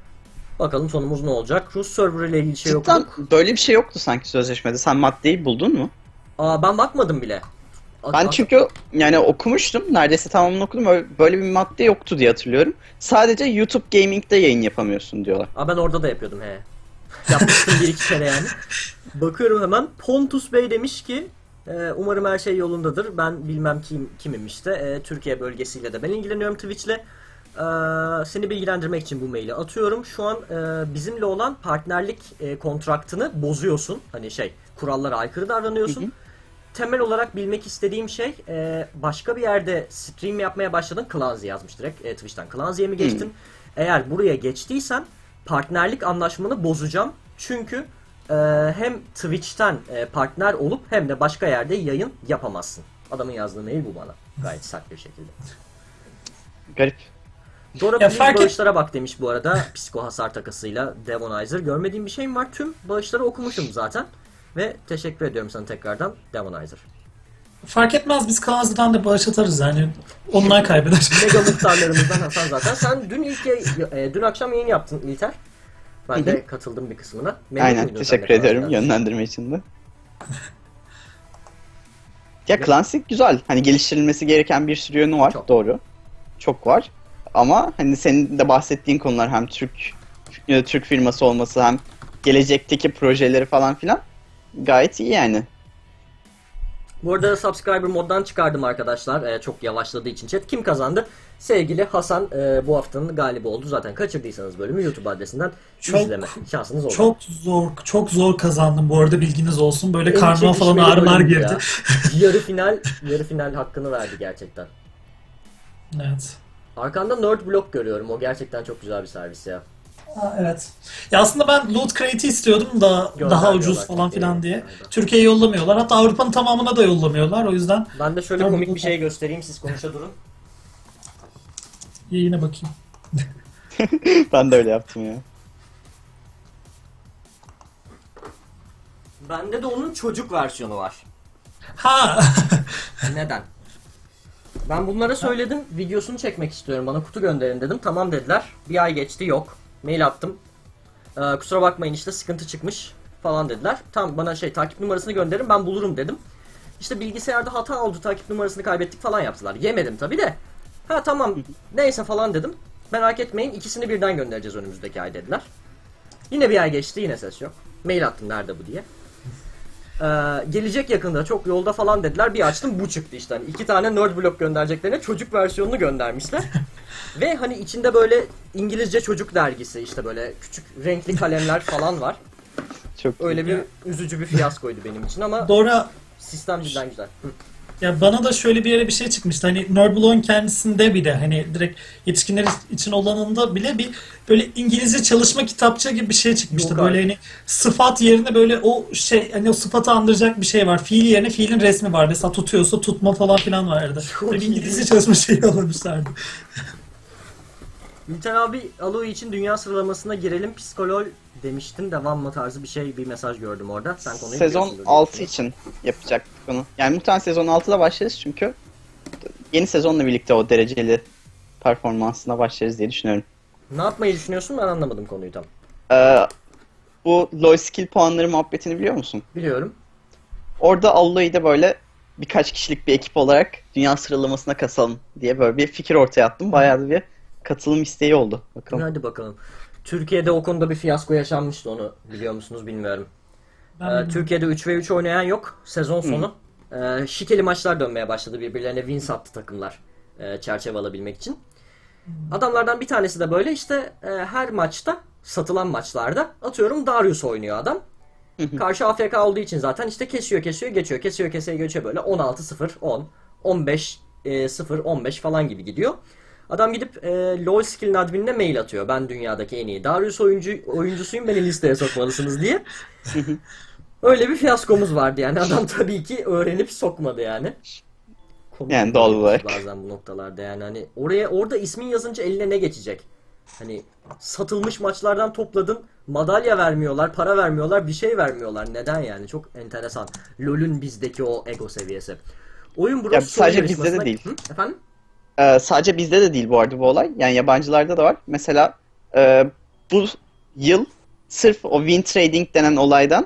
Bakalım sonumuz ne olacak? Rus server ile ilgili şey cidden okuduk. böyle bir şey yoktu sanki sözleşmede. Sen maddeyi buldun mu? Aa, ben bakmadım bile. A- Ben a- çünkü yani okumuştum. Neredeyse tamamını okudum. Öyle- Böyle bir madde yoktu diye hatırlıyorum. Sadece YouTube Gaming'de yayın yapamıyorsun diyorlar. Aa, ben orada da yapıyordum he. Yapmıştım bir iki kere yani. Bakıyorum hemen. Pontus Bey demiş ki e, umarım her şey yolundadır. Ben bilmem kim kimim işte. E, Türkiye bölgesiyle de ben ilgileniyorum Twitch'le. E, seni bilgilendirmek için bu maili atıyorum. Şu an e, bizimle olan partnerlik e, kontraktını bozuyorsun. Hani şey kurallara aykırı davranıyorsun. Hı hı. Temel olarak bilmek istediğim şey e, başka bir yerde stream yapmaya başladın. Clancy yazmış direkt. E, Twitch'ten Clancy'ye mi geçtin? Hmm. Eğer buraya geçtiysen partnerlik anlaşmanı bozacağım. Çünkü e, hem Twitch'ten e, partner olup hem de başka yerde yayın yapamazsın. Adamın yazdığı mail bu bana. Gayet sert bir şekilde. Garip. Dora Ya please fark et- bağışlara bak demiş bu arada. Psiko hasar takısıyla Demonizer. Görmediğim bir şeyim var. Tüm bağışları okumuşum zaten. Ve teşekkür ediyorum sana tekrardan Demonizer. Fark etmez biz Kanal'dan da bağış atarız yani. Onlar kaybeder. Mega muhtarlarımızdan Hasan zaten. Sen dün ilk yay- e, dün akşam yayın yaptın İlter. Ben Hı hı. de katıldım bir kısmına. Memnun Aynen. muydun sen Teşekkür de ediyorum Clancy'den? yönlendirme için de. Ya Clancy güzel. Hani geliştirilmesi gereken bir sürü yönü var. Çok. Doğru. Çok var. Ama hani senin de bahsettiğin konular hem Türk e, Türk firması olması hem gelecekteki projeleri falan filan gayet iyi yani. Bu arada subscriber moddan çıkardım arkadaşlar. Ee, çok yavaşladığı için chat. Kim kazandı? Sevgili Hasan e, bu haftanın galibi oldu. Zaten kaçırdıysanız bölümü YouTube adresinden Çok- izleme şansınız oldu. Çok zor, çok zor kazandım bu arada bilginiz olsun. Böyle En karnıma falan çekişmeli ağrılar bölümdü girdi. ya. Yarı final, yarı final hakkını verdi gerçekten. Evet. Arkanda Nerd Block görüyorum. O gerçekten çok güzel bir servis ya. Ha, evet. Ya aslında ben Loot Crate'i istiyordum da daha ucuz Göndermiyorlar falan filan Türkiye'ye. diye. Aynen. Türkiye'ye yollamıyorlar. Hatta Avrupa'nın tamamına da yollamıyorlar. O yüzden Ben de şöyle Tamam, komik bir tamam. şey göstereyim. Siz konuşa durun. yayına bakayım. Ben de öyle yaptım ya. Bende de onun çocuk versiyonu var. Ha. Neden? Ben bunlara söyledim. Videosunu çekmek istiyorum. Bana kutu gönderin dedim. Tamam dediler. Bir ay geçti yok. Mail attım. Ee, kusura bakmayın işte sıkıntı çıkmış falan dediler. Tamam bana şey takip numarasını gönderin ben bulurum dedim. İşte bilgisayarda hata oldu takip numarasını kaybettik falan yaptılar. Yemedim tabi de. Ha tamam neyse falan dedim. Merak etmeyin ikisini birden göndereceğiz önümüzdeki ay dediler. Yine bir ay geçti yine ses yok. Mail attım nerede bu diye. Ee, gelecek yakında çok yolda falan dediler. Bir açtım bu çıktı işte. Hani iki tane Nerd Block göndereceklerine çocuk versiyonunu göndermişler. Ve hani içinde böyle İngilizce çocuk dergisi, işte böyle küçük renkli kalemler falan var. Çok Öyle bir üzücü bir fiyaskoydu benim için ama Dora, sistem cidden güzel. Hı. ya bana da şöyle bir yere bir şey çıkmıştı. Hani Nerdblock'un kendisinde bile, hani direkt yetişkinler için olanında bile bir böyle İngilizce çalışma kitapçığı gibi bir şey çıkmıştı. Yok Böyle abi. hani sıfat yerine böyle o şey, hani o sıfatı andıracak bir şey var. Fiil yerine fiilin resmi var. Mesela tutuyorsa tutma falan filan vardı. Çok Böyle bir iyi. İngilizce çalışma şeyi yollamışlardı. Ülten abi Aloy için dünya sıralamasına girelim psikolog demiştin. Devam mı tarzı bir şey, bir mesaj gördüm orada. Sen konuyu Sezon biliyorsundur diye altı düşünüyorum. için yapacaktık bunu. Yani muhtemelen sezon altıda başlarız çünkü yeni sezonla birlikte o dereceli performansına başlarız diye düşünüyorum. Ne yapmayı düşünüyorsun, ben anlamadım konuyu tam. Ee, bu LoL skill puanları muhabbetini biliyor musun? Biliyorum. Orada Alloy'u da böyle birkaç kişilik bir ekip olarak dünya sıralamasına kasalım diye böyle bir fikir ortaya attım. Bayağı da bir katılım isteği oldu. Bakalım. Hadi bakalım. Türkiye'de o konuda bir fiyasko yaşanmıştı, onu biliyor musunuz bilmiyorum. Ben Ee, Türkiye'de üç ve üç oynayan yok sezon sonu. Ee, şikeli maçlar dönmeye başladı, birbirlerine win sattı takımlar e, çerçeve alabilmek için. Adamlardan bir tanesi de böyle işte e, her maçta, satılan maçlarda atıyorum Darius oynuyor adam. Karşı A F K olduğu için zaten işte kesiyor kesiyor geçiyor, kesiyor kesiyor geçiyor, böyle on altı sıfır on on beş sıfır on beş falan gibi gidiyor. Adam gidip e, LoL Skill'in adminine mail atıyor. Ben dünyadaki en iyi Darius oyuncu oyuncusuyum, beni listeye sokmalısınız diye. Öyle bir fiyaskomuz vardı yani. Adam tabii ki öğrenip sokmadı yani. Komik Yani doğal oluyor olarak. bazen bu noktalarda yani, hani oraya orada ismin yazınca eline ne geçecek? Hani satılmış maçlardan topladın, madalya vermiyorlar, para vermiyorlar, bir şey vermiyorlar. Neden yani? Çok enteresan. LoL'ün bizdeki o ego seviyesi. Oyun Bros Ya soru sadece bizde yarışmasına... de değil. Hı? Efendim? Ee, sadece bizde de değil bu arada bu olay. Yani yabancılarda da var. Mesela e, bu yıl sırf o win trading denen olaydan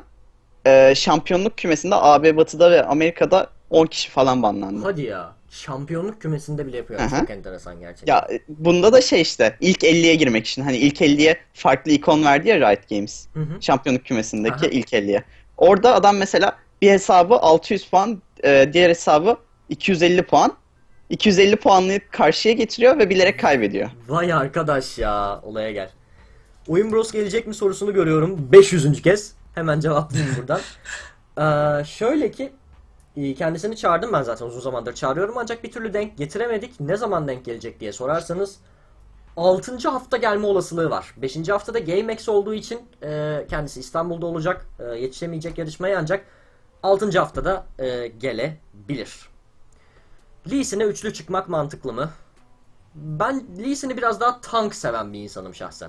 e, şampiyonluk kümesinde A B Batı'da ve Amerika'da on kişi falan banlandı. Hadi ya. Şampiyonluk kümesinde bile yapıyor. Aha. Çok enteresan gerçekten. Ya e, bunda da şey işte ilk elliye girmek için hani ilk elliye farklı ikon verdi ya Riot Games. Hı hı. Şampiyonluk kümesindeki Aha. ilk elliye. Orada adam mesela bir hesabı altı yüz puan, e, diğer hesabı iki yüz elli puan. iki yüz elli puanlığı karşıya getiriyor ve bilerek kaybediyor. Vay arkadaş ya. Olaya gel. Oyun Bros gelecek mi sorusunu görüyorum. beş yüzüncü kez. Hemen cevaplayayım buradan. Ee, şöyle ki e, kendisini çağırdım ben zaten, uzun zamandır çağırıyorum ancak bir türlü denk getiremedik. Ne zaman denk gelecek diye sorarsanız altıncı hafta gelme olasılığı var. beşinci haftada GameX olduğu için e, kendisi İstanbul'da olacak. E, yetişemeyecek yarışmaya, ancak altıncı haftada e, gelebilir. Lee Sin'e üçlü çıkmak mantıklı mı? Ben Lee Sin'i biraz daha tank seven bir insanım şahsen.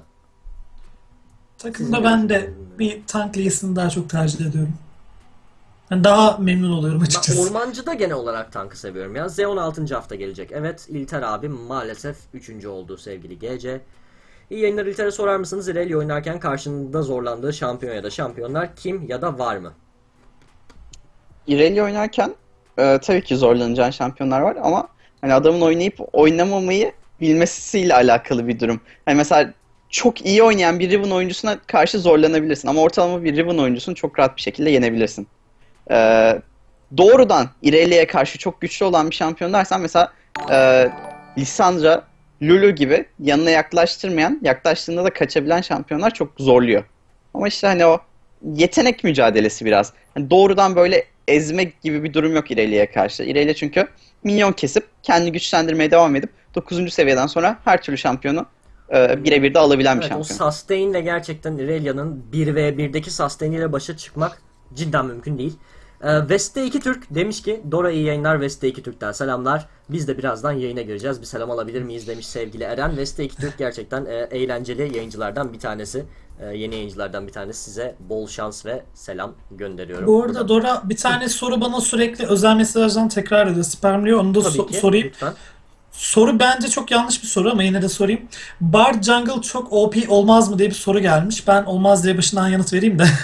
Takımda ben de bir tank Lee'sini daha çok tercih ediyorum. Yani daha memnun oluyorum Ben açıkçası. ormancıda genel olarak tankı seviyorum ya. Zeon altıncı hafta gelecek. Evet, İlter abi maalesef üçüncü oldu sevgili G C. İyi yayınlar İlter'e sorar mısınız? Irelia oynarken karşında zorlandığı şampiyon ya da şampiyonlar kim ya da var mı? Irelia oynarken e, tabii ki zorlanacağın şampiyonlar var ama hani adamın oynayıp oynamamayı bilmesiyle alakalı bir durum. Hani mesela çok iyi oynayan bir Riven oyuncusuna karşı zorlanabilirsin ama ortalama bir Riven oyuncusunu çok rahat bir şekilde yenebilirsin. Ee, doğrudan Irelia'ya karşı çok güçlü olan bir şampiyon dersen mesela e, Lissandra, Lulu gibi yanına yaklaştırmayan, yaklaştığında da kaçabilen şampiyonlar çok zorluyor. Ama işte hani o yetenek mücadelesi biraz. Hani doğrudan böyle ezmek gibi bir durum yok Irelia'ya karşı. Irelia çünkü minyon kesip kendi güçlendirmeye devam edip dokuzuncu seviyeden sonra her türlü şampiyonu e, birebir de alabilen bir Evet, o şampiyon. sustain ile gerçekten Irelia'nın bir ve birdeki sustain ile başa çıkmak cidden mümkün değil. Ee, Veste iki Türk demiş ki Dora iyi yayınlar, Veste iki Türk'ten selamlar. Biz de birazdan yayına gireceğiz. Bir selam alabilir miyiz demiş sevgili Eren. Veste iki Türk gerçekten e, eğlenceli yayıncılardan bir tanesi. E, yeni yayıncılardan bir tanesi. Size bol şans ve selam gönderiyorum. Bu arada Buradan. Dora bir tane soru bana sürekli özel mesajdan tekrar ediyor. Spamlıyor. Onu da Tabii so- ki, sorayım. lütfen. Soru bence çok yanlış bir soru ama yine de sorayım. Bard Jungle çok O P olmaz mı diye bir soru gelmiş. Ben olmaz diye başından yanıt vereyim de.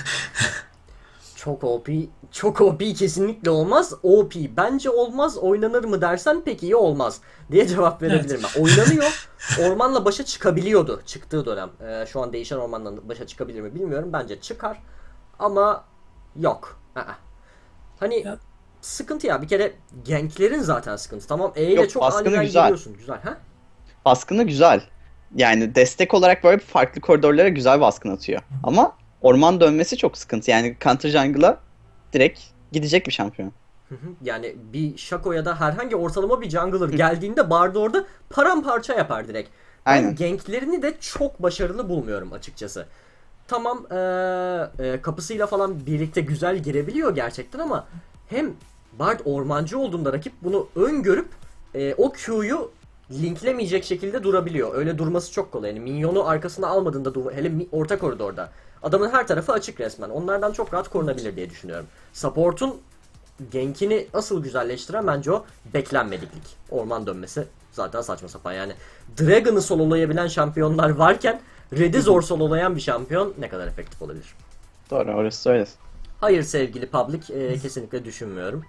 Çok O P, çok O P kesinlikle olmaz. O P bence olmaz. Oynanır mı dersen pek iyi olmaz diye cevap verebilirim ben. Oynanıyor. Ormanla başa çıkabiliyordu çıktığı dönem. Ee, şu an değişen ormanla başa çıkabilir mi bilmiyorum. Bence çıkar. Ama yok. Aa. Hani Ya. sıkıntı ya. Bir kere ganklerin zaten sıkıntı. Tamam, E ile Yok, çok baskını aniden güzel. geliyorsun. Güzel. Ha? baskını güzel. Yani destek olarak böyle farklı koridorlara güzel baskın atıyor. Ama orman dönmesi çok sıkıntı. Yani Counter Jungle'a direkt gidecek bir şampiyon. Hı hı. Yani bir Shaco ya da herhangi ortalama bir jungler geldiğinde Bard orada paramparça yapar direkt. Ben Aynen. ganklerini de çok başarılı bulmuyorum açıkçası. Tamam eee, e, kapısıyla falan birlikte güzel girebiliyor gerçekten ama hem Bard ormancı olduğunda rakip bunu öngörüp e, o Q'yu linklemeyecek şekilde durabiliyor. Öyle durması çok kolay. Yani minyonu arkasına almadığında dur- hele mi- orta koridorda adamın her tarafı açık resmen. Onlardan çok rahat korunabilir diye düşünüyorum. Support'un gankini asıl güzelleştiren bence o beklenmediklik. Orman dönmesi zaten saçma sapan yani. Dragon'ı sololayabilen şampiyonlar varken Red'i zor sololayan bir şampiyon ne kadar efektif olabilir? Doğru, orası öyle. Hayır sevgili public, e, kesinlikle düşünmüyorum.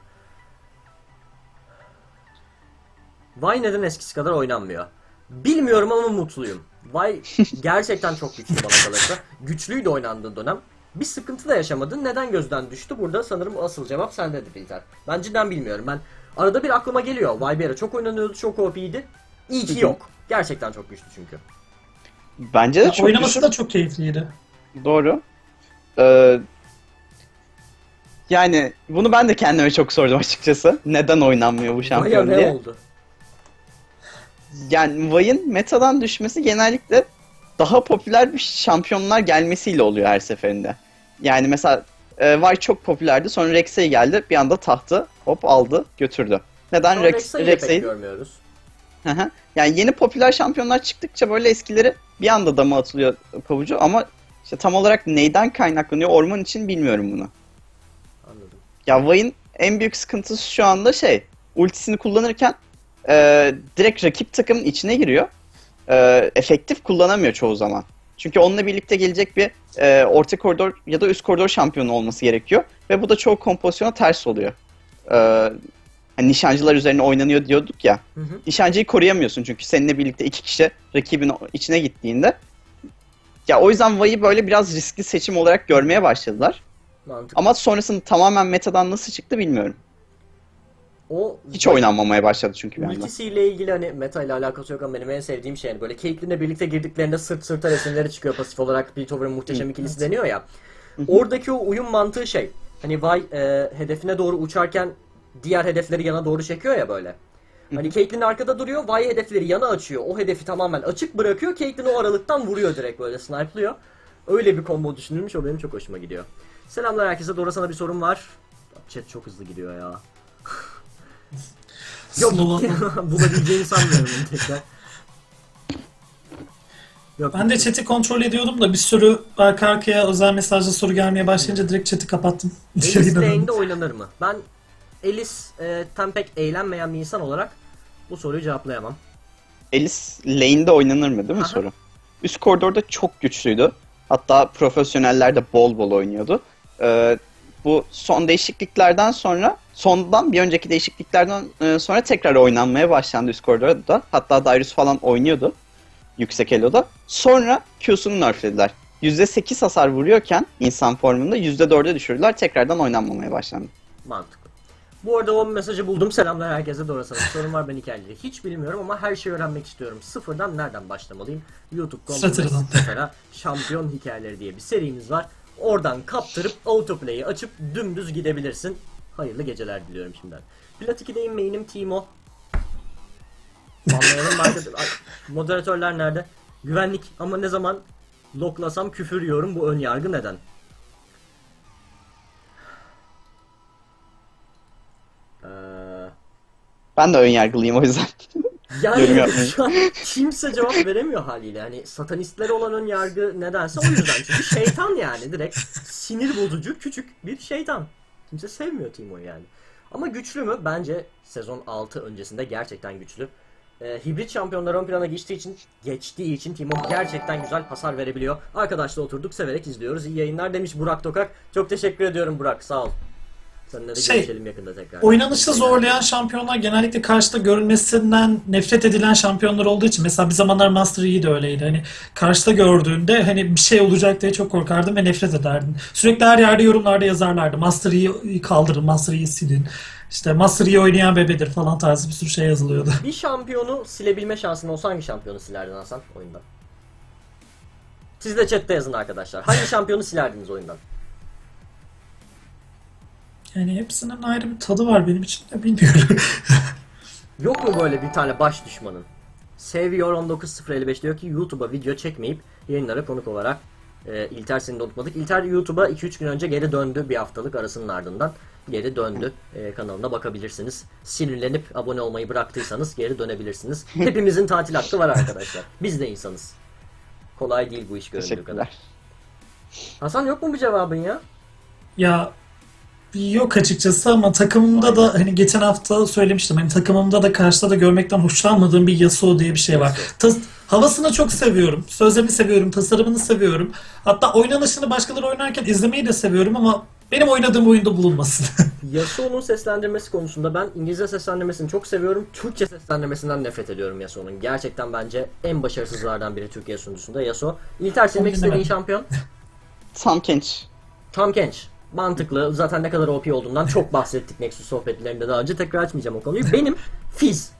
Vay neden eskisi kadar oynanmıyor? Bilmiyorum ama mutluyum. Vay gerçekten çok güçlü bana kalırsa. Güçlüydü oynandığı dönem. Bir sıkıntı da yaşamadın. Neden gözden düştü? Burada sanırım asıl cevap sendedir İlter. Ben cidden bilmiyorum. Ben arada bir aklıma geliyor. Vay bir ara çok oynanıyordu, çok O P'ydi. İyi ki yok. Gerçekten çok güçlü çünkü. Bence de Ya çok oynaması güçlü. da çok keyifliydi. Doğru. Ee, yani bunu ben de kendime çok sordum açıkçası. Neden oynanmıyor bu Vay'a şampiyon ne diye. oldu? Yani Vay'ın metadan düşmesi genellikle daha popüler bir şampiyonlar gelmesiyle oluyor her seferinde. Yani mesela e, Vay çok popülerdi, sonra Rek'Sai geldi, bir anda tahtı hop aldı götürdü. Neden Ama Rex, Rek'Sai'yi de pek Rek'Sai? görmüyoruz. Hı hı. Yani yeni popüler şampiyonlar çıktıkça böyle eskileri bir anda dama atılıyor pabucu ama işte tam olarak neyden kaynaklanıyor orman için bilmiyorum bunu. Anladım. Ya Vayne'in en büyük sıkıntısı şu anda şey, ultisini kullanırken e, direkt rakip takımın içine giriyor. E, efektif kullanamıyor çoğu zaman. Çünkü onunla birlikte gelecek bir e, orta koridor ya da üst koridor şampiyonu olması gerekiyor. Ve bu da çoğu kompozisyona ters oluyor. E, hani nişancılar üzerine oynanıyor diyorduk ya. Hı hı. Nişancıyı koruyamıyorsun çünkü seninle birlikte iki kişi rakibin içine gittiğinde. Ya o yüzden Vay'ı böyle biraz riskli seçim olarak görmeye başladılar. Mantıklı. Ama sonrasında tamamen metadan nasıl çıktı bilmiyorum. O Hiç oynanmamaya başladı çünkü bir anda. ultisiyle ilgili hani meta ile alakası yok ama benim en sevdiğim şey yani böyle Caitlyn'le birlikte girdiklerinde sırt sırta resimleri çıkıyor pasif olarak. Piltover'ın muhteşem ikilisi deniyor ya. Oradaki o uyum mantığı şey. Hani Vay e, hedefine doğru uçarken diğer hedefleri yana doğru çekiyor ya böyle. Hani Caitlyn arkada duruyor, Vay hedefleri yana açıyor. O hedefi tamamen açık bırakıyor. Caitlyn o aralıktan vuruyor direkt böyle snipe'lıyor. Öyle bir combo düşünülmüş, o benim çok hoşuma gidiyor. Selamlar herkese. Dora sana bir sorum var. Chat çok hızlı gidiyor ya. Yok bulabileceğini sanmıyorum bunu tekrar. Yok, Ben de chat'i kontrol ediyordum da bir sürü arka arkaya özel mesajla soru gelmeye başlayınca direkt chat'i kapattım. Elis Dışarıya döndüm. lane'de oynanır mı? Ben Elis e, tam pek eğlenmeyen bir insan olarak bu soruyu cevaplayamam. Elis lane'de oynanır mı değil mi Aha. soru? Üst koridorda çok güçlüydü. Hatta profesyoneller de bol bol oynuyordu. Ee, bu son değişikliklerden sonra, sondan bir önceki değişikliklerden e, sonra tekrar oynanmaya başlandı üst koridorda. Hatta Darius falan oynuyordu yüksek elo'da. Sonra Q'sunu nerflediler. yüzde sekiz hasar vuruyorken insan formunda yüzde dörde düşürdüler. Tekrardan oynanmamaya başlandı. Mantıklı. Bu arada o mesajı buldum. Selamlar herkese. Doğru sana. Sorun var, ben hikayeleri hiç bilmiyorum ama her şeyi öğrenmek istiyorum. Sıfırdan nereden başlamalıyım? YouTube nokta Satırdan. mesela şampiyon hikayeleri diye bir serimiz var. Oradan kaptırıp autoplay'i açıp dümdüz gidebilirsin. Hayırlı geceler diliyorum şimdiden. Plat ikideyim, main'im Timo. Anlayalım market... Ay, moderatörler nerede? Güvenlik ama ne zaman loklasam küfür yiyorum, bu ön yargı neden? Ee, Ben de önyargılıyım o yüzden. Yorum yani yapmayın. şu an kimse cevap veremiyor haliyle. Yani satanistlere olan ön yargı nedense o yüzden. Çünkü şeytan yani direkt sinir bozucu küçük bir şeytan. Kimse sevmiyor Timo'yu yani. Ama güçlü mü? Bence sezon altı öncesinde gerçekten güçlü. Ee, hibrit şampiyonlar ön plana geçtiği için geçtiği için Timo gerçekten güzel hasar verebiliyor. Arkadaşla oturduk, severek izliyoruz. İyi yayınlar demiş Burak Tokak. Çok teşekkür ediyorum Burak, sağ ol. Seninle de Şey, görüşelim yakında tekrar. Oynanışta zorlayan şampiyonlar genellikle karşıda görülmesinden nefret edilen şampiyonlar olduğu için, mesela bir zamanlar Master Yi de öyleydi. Hani karşıda gördüğünde hani bir şey olacak diye çok korkardın ve nefret ederdin. Sürekli her yerde yorumlarda yazarlardı. Master Yi'yi kaldırın, Master Yi'yi silin. işte Master Yi oynayan bebedir falan tarzı bir sürü şey yazılıyordu. Bir şampiyonu silebilme şansın olsa hangi şampiyonu silerdin Hasan oyundan? Siz de chatte yazın arkadaşlar. Hangi şampiyonu silerdiniz oyundan? Yani hepsinin ayrı bir tadı var benim için de bilmiyorum. Yok mu böyle bir tane baş düşmanın? Seviyor on dokuz sıfır elli beş diyor ki YouTube'a video çekmeyip yayınlara konuk olarak e, İlter seni de unutmadık. İlter YouTube'a iki üç gün önce geri döndü, bir haftalık arasının ardından geri döndü. E, kanalına bakabilirsiniz. Sinirlenip abone olmayı bıraktıysanız geri dönebilirsiniz. Hepimizin tatil hakkı var arkadaşlar. Biz de insanız. Kolay değil bu iş göründüğü kadar. Hasan yok mu bir cevabın ya? Ya yok açıkçası ama takımımda da hani geçen hafta söylemiştim hani takımımda da karşıda da görmekten hoşlanmadığım bir Yasuo diye bir şey var. Tas havasını çok seviyorum. Sözlerini seviyorum. Tasarımını seviyorum. Hatta oynanışını başkaları oynarken izlemeyi de seviyorum ama benim oynadığım oyunda bulunmasın. Yasuo'nun seslendirmesi konusunda ben İngilizce seslendirmesini çok seviyorum. Türkçe seslendirmesinden nefret ediyorum Yasuo'nun. Gerçekten bence en başarısızlardan biri Türkiye sunucusunda Yasuo. İlter silmek istediğin şampiyon? Tahm Kench. Tahm Kench. Mantıklı. Zaten ne kadar O P olduğundan çok bahsettik Nexus sohbetlerinde daha önce. Tekrar açmayacağım o konuyu. Benim Fizz.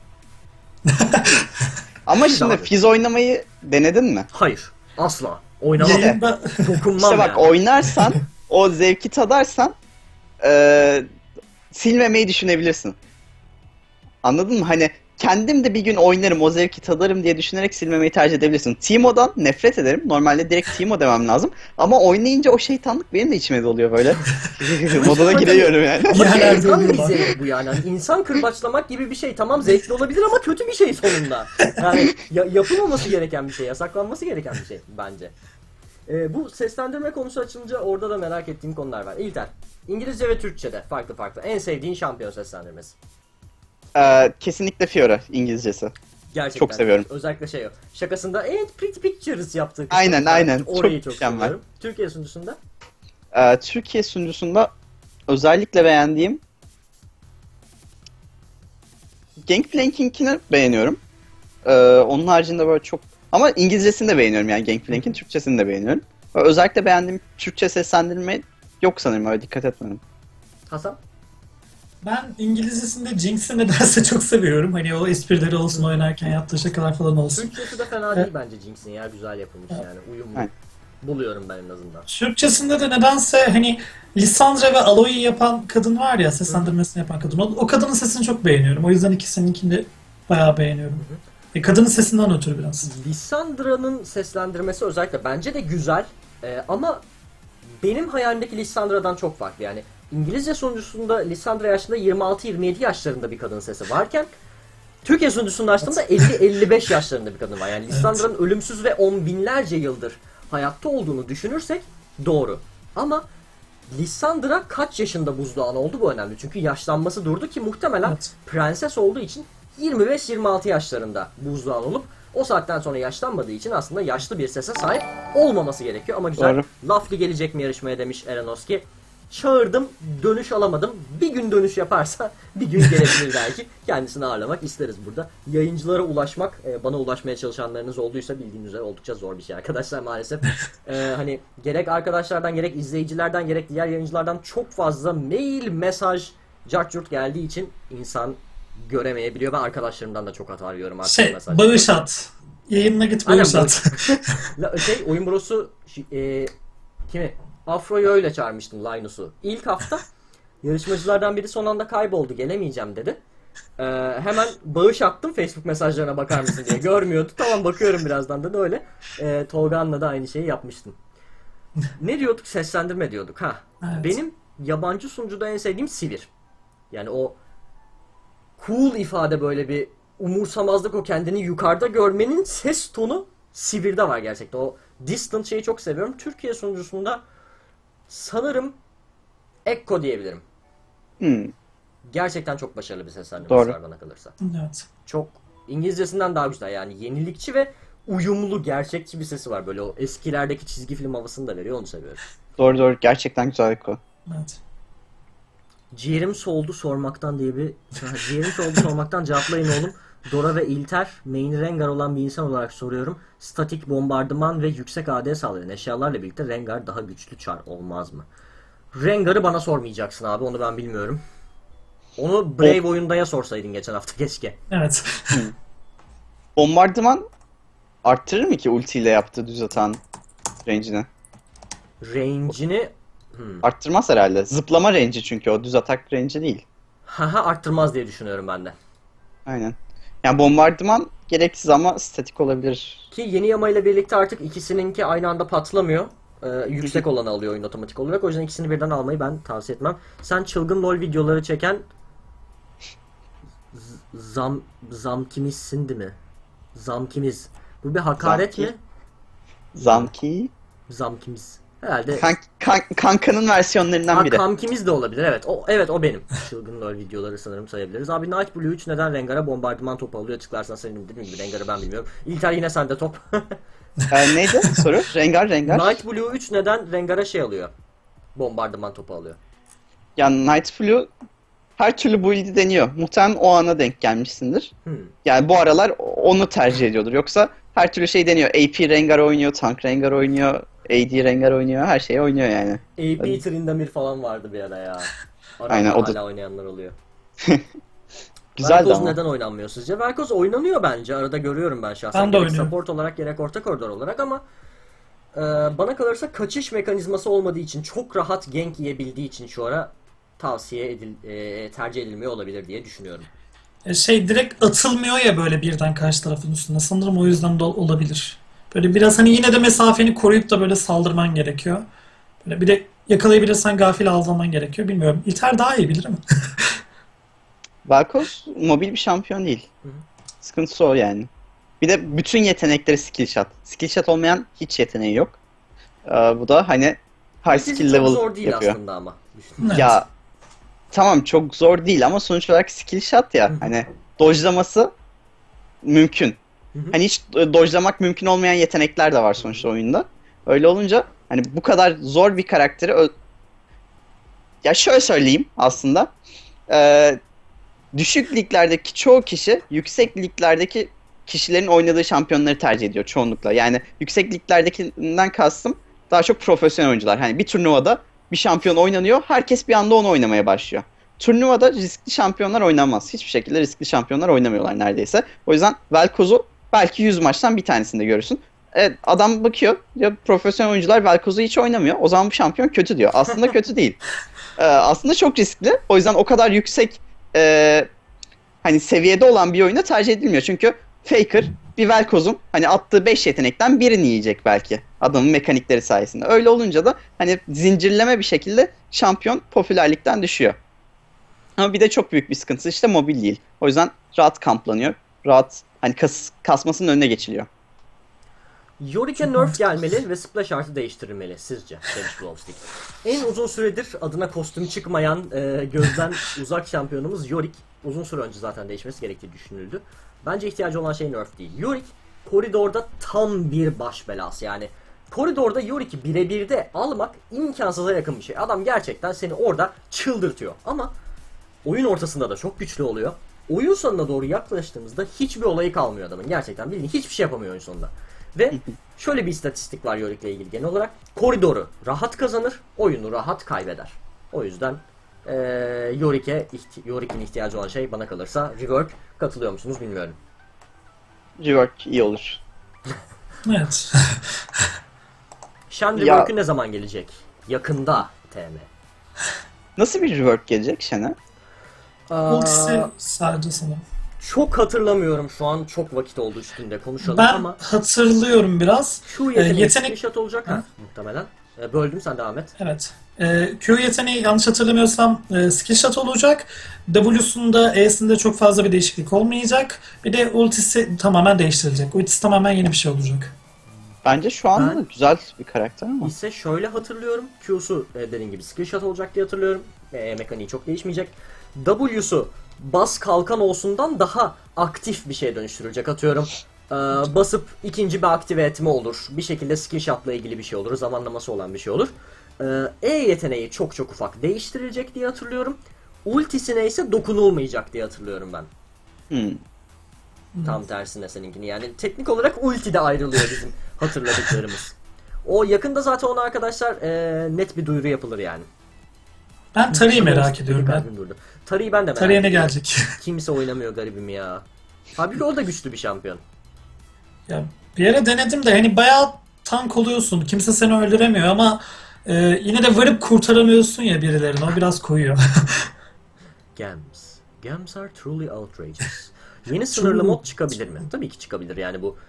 Ama Fizz şimdi abi. Fizz oynamayı denedin mi? Hayır. Asla. Oynamam. Yayında Dokunmam İşte bak yani. oynarsan, o zevki tadarsan eee silmemeyi düşünebilirsin. Anladın mı? Hani kendim de bir gün oynarım, o zevki tadarım diye düşünerek silmemeyi tercih edebilirsin. Teemo'dan nefret ederim. Normalde direkt Teemo demem lazım. Ama oynayınca o şeytanlık benim de içime doluyor böyle. Moduna giriyorum yani. Bir yerlerde İnsan bir oluyorlar. zevk bu yani. Hani İnsan kırbaçlamak gibi bir şey. Tamam zevkli olabilir ama kötü bir şey sonunda. Yani ya- yapılmaması gereken bir şey. Yasaklanması gereken bir şey bence. Ee, bu seslendirme konusu açılınca orada da merak ettiğim konular var. İlter, İngilizce ve Türkçe'de farklı farklı. En sevdiğin şampiyon seslendirmesi. Eee, kesinlikle Fiora İngilizcesi. Gerçekten. Çok seviyorum. Özellikle şey o. Şakasında and pretty pictures yaptığı kısmı. Aynen, aynen. Orayı Çok çok, mükemmel. seviyorum. Türkiye sunucusunda Eee, Türkiye sunucusunda özellikle beğendiğim Gangplank'inkini beğeniyorum. Ee, onun haricinde böyle çok... Ama İngilizcesini de beğeniyorum yani Gangplank'in, Türkçesini de beğeniyorum. Ve özellikle beğendiğim Türkçe seslendirme yok sanırım, öyle dikkat etmedim. Hasan. ben İngilizcesinde Jinx'i nedense çok seviyorum. Hani o esprileri olsun oynarken yaptığı şakalar falan olsun. Türkçesi de fena değil bence Jinx'in ya. Güzel yapılmış yani. Uyumlu. Aynen. Buluyorum ben en azından. Türkçesinde de nedense hani Lissandra ve Aloy'u yapan kadın var ya, seslendirmesini yapan kadın. O, o kadının sesini çok beğeniyorum. O yüzden ikisininkini de bayağı beğeniyorum. E, kadının sesinden ötürü biraz. Lissandra'nın seslendirmesi özellikle bence de güzel. Ee, ama benim hayalimdeki Lissandra'dan çok farklı. Yani İngilizce sunucusunda Lissandra yaşında yirmi altı yirmi yedi yaşlarında bir kadın sesi varken Türkiye sunucusunda açtığımda elli elli beş yaşlarında bir kadın var. Yani Lissandra'nın ölümsüz ve on binlerce yıldır hayatta olduğunu düşünürsek doğru. Ama Lissandra kaç yaşında buzdağın oldu, bu önemli. Çünkü yaşlanması durdu ki muhtemelen Evet. prenses olduğu için yirmi beş yirmi altı yaşlarında buzdağın olup o saatten sonra yaşlanmadığı için aslında yaşlı bir sese sahip olmaması gerekiyor. Ama güzel. Doğru. Laflı gelecek mi yarışmaya demiş Erenoski. Çağırdım, dönüş alamadım. Bir gün dönüş yaparsa bir gün gelebilir belki. Kendisini ağırlamak isteriz burada. Yayıncılara ulaşmak, e, bana ulaşmaya çalışanlarınız olduysa bildiğiniz üzere oldukça zor bir şey arkadaşlar maalesef. E, hani gerek arkadaşlardan, gerek izleyicilerden, gerek diğer yayıncılardan çok fazla mail, mesaj, cart curt geldiği için insan göremeyebiliyor. Ben arkadaşlarımdan da çok hata arıyorum artık Şey, mesaj. bağış at. Yayınına git bağış Aynen, at. La- şey, oyun brosu e, kimi? Afro'yu öyle çağırmıştım, Linus'u. İlk hafta yarışmacılardan biri son anda kayboldu, gelemeyeceğim dedi. Ee, hemen bağış attım Facebook mesajlarına bakar mısın diye. Görmüyordu. Tamam bakıyorum birazdan dedi öyle. Ee, Tolga'nla da aynı şeyi yapmıştım. Ne diyorduk? Seslendirme diyorduk. Ha. Evet. Benim yabancı sunucuda en sevdiğim Sivir. Yani o cool ifade, böyle bir umursamazlık, o kendini yukarıda görmenin ses tonu Sivir'de var gerçekten. O distant şeyi çok seviyorum. Türkiye sunucusunda sanırım Ekko diyebilirim. Hmm, Gerçekten çok başarılı bir seslendirmesi Doğru. var bana kalırsa. Evet. Çok İngilizcesinden daha güzel yani, yenilikçi ve uyumlu, gerçekçi bir sesi var. Böyle o eskilerdeki çizgi film havasını da veriyor, onu seviyorum. doğru doğru, gerçekten güzel bir konu. Evet. Ciğerim soldu sormaktan diye bir... Ciğerim soldu sormaktan cevaplayın oğlum. Dora ve İlter, main'i Rengar olan bir insan olarak soruyorum. Statik, bombardıman ve yüksek A D sağlayan eşyalarla birlikte Rengar daha güçlü çar olmaz mı? Rengar'ı bana sormayacaksın abi, onu ben bilmiyorum. Onu Brave oyundaya sorsaydın geçen hafta keşke. Evet. Bombardıman arttırır mı ki ultiyle yaptığı düz atan range'ini? Range'ini hmm. Arttırmaz herhalde. Zıplama range'i çünkü o düz atak range'i değil. Haha arttırmaz diye düşünüyorum ben de. Aynen. Yani bombardıman gereksiz ama statik olabilir. Ki yeni yama ile birlikte artık ikisininki aynı anda patlamıyor. Ee, yüksek olanı alıyor oyun otomatik olarak. O yüzden ikisini birden almayı ben tavsiye etmem. Sen çılgın LoL videoları çeken Z- Zam Zamkimiz'sin değil mi? Zamkimiz. Bu bir hakaret Zamki. mi? Zamki. Zamkimiz. Herhalde. Kan kan kankanın versiyonlarından Ha, biri. Kamkimiz de olabilir. Evet. O evet o benim. Çılgın LoL videoları sanırım sayabiliriz. Abi Night Blue üç neden Rengar'a bombardıman topu alıyor? Açıklarsan senin dediğim gibi Rengar'ı ben bilmiyorum. İlter yine sende top. Ee, neydi soru? Rengar Rengar. Night Blue üç neden Rengar'a şey alıyor? Bombardıman topu alıyor. Yani Night Blue her türlü build'i deniyor. Muhtemelen o ana denk gelmişsindir. Hmm. Yani bu aralar onu tercih ediyordur. Yoksa her türlü şey deniyor. A P Rengar oynuyor, Tank Rengar oynuyor, A D Rengar oynuyor, her şeyi oynuyor yani. A P Trindamir falan vardı bir ara ya. Arada Aynen, o hala da- oynayanlar oluyor. Güzeldi Vel'Koz ama. neden oynanmıyor sizce? Vel'Koz oynanıyor bence. Arada görüyorum ben şahsen. Ben de Gerek oynuyorum. support olarak gerek orta koridor olarak ama e, bana kalırsa kaçış mekanizması olmadığı için, çok rahat gank yiyebildiği için şu ara tavsiye edil, e, tercih edilmiyor olabilir diye düşünüyorum. E, Şey direkt atılmıyor ya böyle birden karşı tarafın üstüne. Sanırım o yüzden de olabilir. Böyle biraz hani yine de mesafeni koruyup da böyle saldırman gerekiyor. Böyle bir de yakalayabilirsen gafil avlaman gerekiyor. Bilmiyorum. İlter daha iyi bilir ama. Vel'Koz mobil bir şampiyon değil. Hı hı. Sıkıntısı o yani. Bir de bütün yetenekleri skill shot. Skill shot olmayan hiç yeteneği yok. Ee, bu da hani high Fiziği skill çok level zor değil yapıyor. aslında ama. Evet. Ya tamam çok zor değil ama sonuç olarak skill shot ya. Hı hı. Hani dodge'laması mümkün. Hı hı. Hani hiç dodge'lamak mümkün olmayan yetenekler de var sonuçta oyunda. Öyle olunca hani bu kadar zor bir karakteri ö- ya şöyle söyleyeyim aslında. Ee, düşük liglerdeki çoğu kişi yüksek liglerdeki kişilerin oynadığı şampiyonları tercih ediyor çoğunlukla. Yani yüksek liglerdekinden kastım daha çok profesyonel oyuncular. Hani bir turnuvada bir şampiyon oynanıyor. Herkes bir anda onu oynamaya başlıyor. Turnuvada riskli şampiyonlar oynanmaz. Hiçbir şekilde riskli şampiyonlar oynamıyorlar neredeyse. O yüzden Vel'Koz'u belki yüz maçtan bir tanesinde görürsün. Evet, adam bakıyor ya profesyonel oyuncular Vel'Koz'u hiç oynamıyor. O zaman bu şampiyon kötü diyor. Aslında kötü değil. Ee, aslında çok riskli. O yüzden o kadar yüksek e, hani seviyede olan bir oyunda tercih edilmiyor. Çünkü Faker bir Vel'Koz'un hani attığı beş yetenekten birini yiyecek belki. Adamın mekanikleri sayesinde. Öyle olunca da hani zincirleme bir şekilde şampiyon popülerlikten düşüyor. Ama bir de çok büyük bir sıkıntısı işte mobil değil. O yüzden rahat kamplanıyor. Rahat hani kas, kasmasının önüne geçiliyor. Yorick'e nerf gelmeli ve splash artı değiştirilmeli sizce demiş Blobstick. En uzun süredir adına kostüm çıkmayan e, gözden uzak şampiyonumuz Yorick. Uzun süre önce zaten değişmesi gerektiği düşünüldü. Bence ihtiyacı olan şey nerf değil. Yorick koridorda tam bir baş belası yani. Koridorda Yorick'i birebirde almak imkansıza yakın bir şey. Adam gerçekten seni orada çıldırtıyor. Ama oyun ortasında da çok güçlü oluyor. Oyun sonuna doğru yaklaştığımızda hiçbir olayı kalmıyor adamın. Gerçekten bildiğin hiçbir şey yapamıyor oyun sonunda. Ve şöyle bir istatistik var Yorick'le ilgili genel olarak. Koridoru rahat kazanır, oyunu rahat kaybeder. O yüzden ee, Yorick'e ihti- Yorick'in ihtiyacı olan şey bana kalırsa rework. Katılıyor musunuz bilmiyorum. Rework iyi olur. Evet. Shen Ya- rework'ü ne zaman gelecek? Yakında T M. Nasıl bir rework gelecek Shen'e? Aa, Ultisi sadece sanırım. çok hatırlamıyorum şu an, çok vakit oldu üstünde konuşalım Ben ama hatırlıyorum biraz. şu yetenek, Ee, yetenek- screenshot olacak ha, muhtemelen. E, böldüm, sen devam et. Evet. Ee, Q yeteneği yanlış hatırlamıyorsam e, skill shot olacak. W'sunda E'sinde çok fazla bir değişiklik olmayacak. Bir de ultisi tamamen değiştirilecek. Ultisi tamamen yeni bir şey olacak. Bence şu anda Ben- da güzel bir karakter ama. İse şöyle hatırlıyorum. Q'su e, dediğin gibi screenshot olacak diye hatırlıyorum. E, mekaniği çok değişmeyecek. W'su bas kalkan olsundan daha aktif bir şeye dönüştürülecek, atıyorum. E, basıp ikinci bir aktive etme olur. Bir şekilde skill shot'la ilgili bir şey olur. Zamanlaması olan bir şey olur. E, E yeteneği çok çok ufak değiştirilecek diye hatırlıyorum. Ultisine ise dokunulmayacak diye hatırlıyorum ben. Hmm. Tam tersine seninkini. Yani teknik olarak ulti de ayrılıyor bizim hatırladıklarımız. O yakında zaten ona arkadaşlar e, net bir duyuru yapılır yani. Ben Tari'yi merak ediyorum. Ben. Tari'yi ben de merak Tari'ye ne ediyorum. gelecek? Kimse oynamıyor garibim ya. Halbuki o da güçlü bir şampiyon. Ya bir yere denedim de hani bayağı tank oluyorsun. Kimse seni öldüremiyor ama e, yine de varıp kurtaramıyorsun ya birilerini. O biraz koyuyor. Gems. Gems are truly outrageous. Yeni sınırlı mod çıkabilir mi? Tabii ki çıkabilir. Yani bu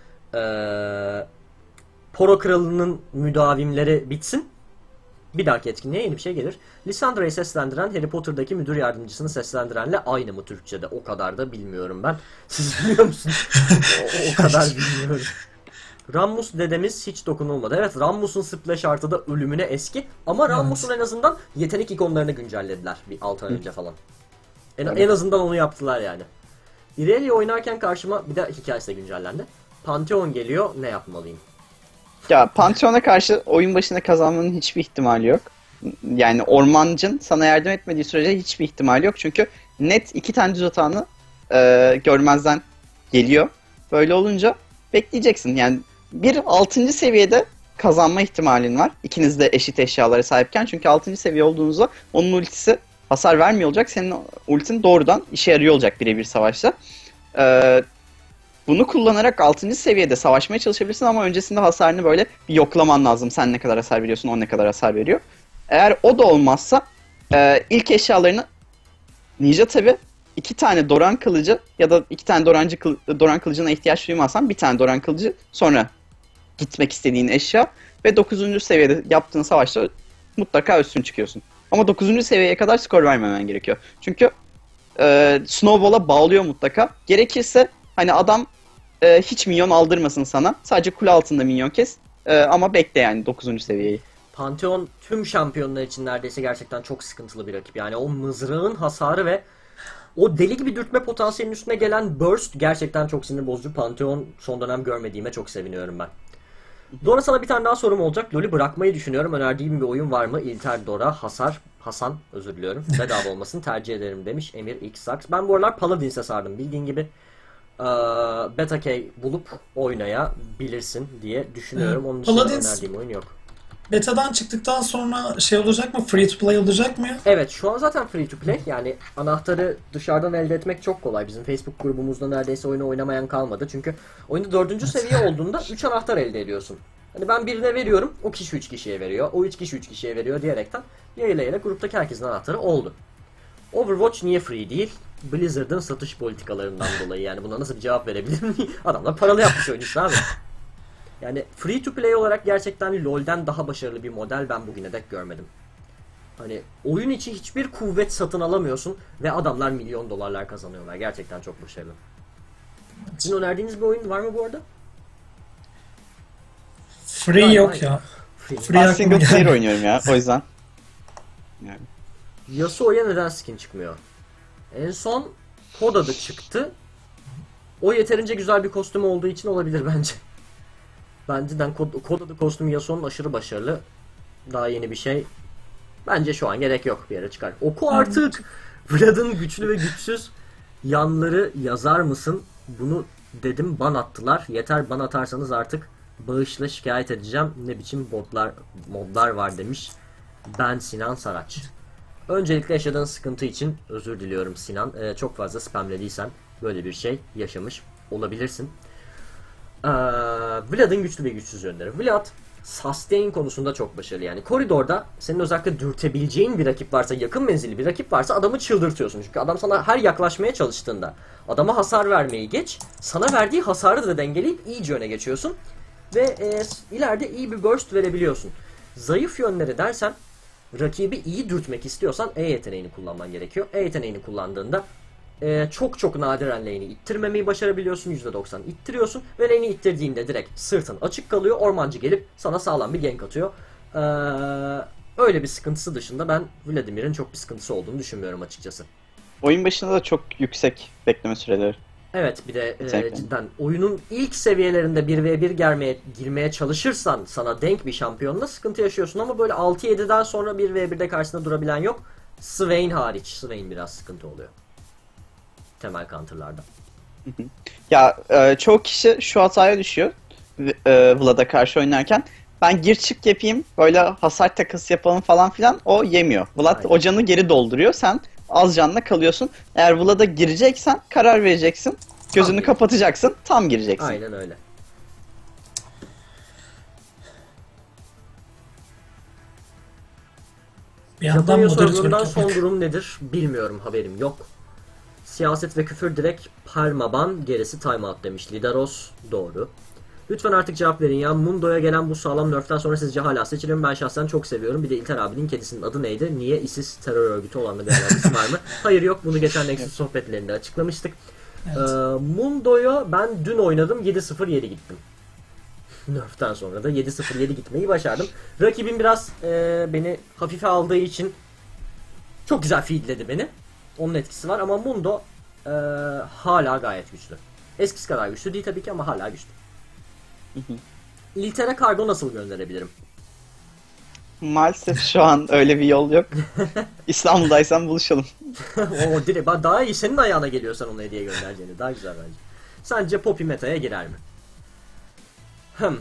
ee, Poro Kralı'nın müdavimleri bitsin. Bir dahaki etkinliğe yeni bir şey gelir. Lissandra'yı seslendiren Harry Potter'daki müdür yardımcısını seslendirenle aynı mı Türkçe'de? O kadar da bilmiyorum ben. Siz biliyor musunuz? o, o kadar bilmiyorum. Rammus dedemiz hiç dokunulmadı. Evet, Rammus'un splash artı da ölümüne eski. Ama Rammus'un en azından yetenek ikonlarını güncellediler bir altı ay önce falan. En, en azından onu yaptılar yani. Irelia oynarken karşıma bir de hikayesi de güncellendi. Pantheon geliyor, ne yapmalıyım? Ya Pantheon'a karşı oyun başında kazanmanın hiçbir ihtimali yok. Yani ormancın sana yardım etmediği sürece hiçbir ihtimali yok. Çünkü net iki tane düz atağını e, görmezden geliyor. Böyle olunca bekleyeceksin. Yani bir altıncı seviyede kazanma ihtimalin var. İkiniz de eşit eşyalara sahipken. Çünkü altıncı seviye olduğunuzda onun ultisi hasar vermiyor olacak. Senin ultin doğrudan işe yarıyor olacak birebir savaşta. Ee, bunu kullanarak altıncı seviyede savaşmaya çalışabilirsin ama öncesinde hasarını böyle bir yoklaman lazım. Sen ne kadar hasar veriyorsun, o ne kadar hasar veriyor. Eğer o da olmazsa e, ilk eşyalarını Ninja tabi iki tane Doran kılıcı ya da iki tane Dorancı kılı, Doran kılıcına ihtiyaç duymazsan bir tane Doran kılıcı, sonra gitmek istediğin eşya ve dokuzuncu seviyede yaptığın savaşta mutlaka üstün çıkıyorsun. Ama dokuzuncu seviyeye kadar skor vermemen gerekiyor. Çünkü e, Snowball'a bağlıyor mutlaka. Gerekirse hani adam e, hiç minyon aldırmasın sana. Sadece kule altında minyon kes. E, ama bekle yani dokuzuncu seviyeyi. Pantheon tüm şampiyonlar için neredeyse gerçekten çok sıkıntılı bir rakip. Yani o mızrağın hasarı ve o deli gibi dürtme potansiyelinin üstüne gelen burst gerçekten çok sinir bozucu. Pantheon son dönem görmediğime çok seviniyorum ben. Dora, sana bir tane daha sorum olacak. LoL'ü bırakmayı düşünüyorum. Önerdiğim bir oyun var mı? İlter Dora, Hasar, Hasan özür diliyorum. Bedava olmasını tercih ederim demiş Emir X Sax. Ben bu aralar Paladins'e sardım bildiğin gibi. Ee, Beta K bulup oynayabilirsin diye düşünüyorum. Onun dışında Paladins önerdiğim oyun yok. Beta'dan çıktıktan sonra şey olacak mı? Free to play olacak mı? Evet, şu an zaten free to play. Yani anahtarı dışarıdan elde etmek çok kolay. Bizim Facebook grubumuzda neredeyse oyunu oynamayan kalmadı. Çünkü oyunda dördüncü seviye olduğunda üç anahtar elde ediyorsun. Hani ben birine veriyorum, o kişi üç kişiye veriyor, o üç kişi üç kişiye veriyor diyerekten yayla yayla gruptaki herkesin anahtarı oldu. Overwatch niye free değil? Blizzard'ın satış politikalarından dolayı. Yani buna nasıl bir cevap verebilirim? Adamlar paralı yapmış oyunu işte abi. Yani free to play olarak gerçekten LoL'den daha başarılı bir model ben bugüne dek görmedim. Hani oyun içi hiçbir kuvvet satın alamıyorsun ve adamlar milyon dolarlar kazanıyorlar. Gerçekten çok başarılı. Sizin önerdiğiniz bir oyun var mı bu arada? Free Hayır, yok hayır. ya. Free. Free Ben aklıma single player gelmedi. oynuyorum ya o yüzden. Yani. Yasuo'ya neden skin çıkmıyor? En son Kod adı çıktı. O yeterince güzel bir kostüm olduğu için olabilir bence. Bence Kod, Kod adı kostümü Yasuo'nun aşırı başarılı. Daha yeni bir şey. Bence şu an gerek yok, bir yere çıkar. Oku artık. Vlad'ın güçlü ve güçsüz yanları yazar mısın? Bunu dedim, ban attılar. Yeter, ban atarsanız artık bağışla şikayet edeceğim. Ne biçim botlar, modlar var demiş. Ben Sinan Saraç. Öncelikle yaşadığın sıkıntı için özür diliyorum Sinan. Ee, çok fazla spamlediysen böyle bir şey yaşamış olabilirsin. Ee, Vlad'ın güçlü ve güçsüz yönleri. Vlad sustain konusunda çok başarılı. Yani koridorda senin özellikle dürtebileceğin bir rakip varsa, yakın menzilli bir rakip varsa adamı çıldırtıyorsun. Çünkü adam sana her yaklaşmaya çalıştığında adama hasar vermeyi geç, sana verdiği hasarı da dengeleyip iyice öne geçiyorsun. Ve e, ileride iyi bir burst verebiliyorsun. Zayıf yönleri dersen, rakibi iyi dürtmek istiyorsan E yeteneğini kullanman gerekiyor. E yeteneğini kullandığında e, çok çok nadiren lane'i ittirmemeyi başarabiliyorsun. yüzde doksan ittiriyorsun ve lane'i ittirdiğinde direkt sırtın açık kalıyor. Ormancı gelip sana sağlam bir gank atıyor. Ee, öyle bir sıkıntısı dışında ben Vladimir'in çok bir sıkıntısı olduğunu düşünmüyorum açıkçası. Oyun başında da çok yüksek bekleme süreleri. Evet, bir de Exactly. e, cidden oyunun ilk seviyelerinde bir ve bir girmeye, girmeye çalışırsan sana denk bir şampiyonla sıkıntı yaşıyorsun ama böyle altı yediden sonra bir ve birde karşısında durabilen yok. Swain hariç. Swain biraz sıkıntı oluyor. Temel counter'larda. Ya e, çoğu kişi şu hataya düşüyor e, Vlad'a karşı oynarken. ben gir çık yapayım, böyle hasar takası yapalım falan filan, o yemiyor. Vlad Aynen. o canı geri dolduruyor, sen az canla kalıyorsun. Eğer Vlad'a gireceksen karar vereceksin. Gözünü Tam kapatacaksın, tam gireceksin. Aynen öyle. Bir yandan Japonya moderatörlük sorunundan son yapmak. durum nedir bilmiyorum, haberim yok. Siyaset ve küfür direkt permaban, gerisi timeout demiş Lidaros. Doğru. Lütfen artık cevap verin ya. Mundo'ya gelen bu sağlam nerf'ten sonra sizce hala seçilir mi? Ben şahsen çok seviyorum. Bir de İlter abinin kedisinin adı neydi? Niye ISIS terör örgütü olanla bir alakası var mı? Hayır, yok. Bunu geçen Nexus sohbetlerinde açıklamıştık. Evet. Ee, Mundo'ya ben dün oynadım. yedi sıfır yedi gittim. Nerf'ten sonra da yedi sıfır yedi gitmeyi başardım. Rakibim biraz e, beni hafife aldığı için çok güzel feedledi beni. Onun etkisi var ama Mundo e, hala gayet güçlü. Eskisi kadar güçlü değil tabii ki ama hala güçlü. İltere kargo nasıl gönderebilirim? Maalesef şu an öyle bir yol yok. İstanbul'daysan buluşalım. O direkt bak, daha iyi, senin ayağına geliyorsan onu hediye göndereceğini. Daha güzel bence. Sence Poppy meta'ya girer mi? Hım.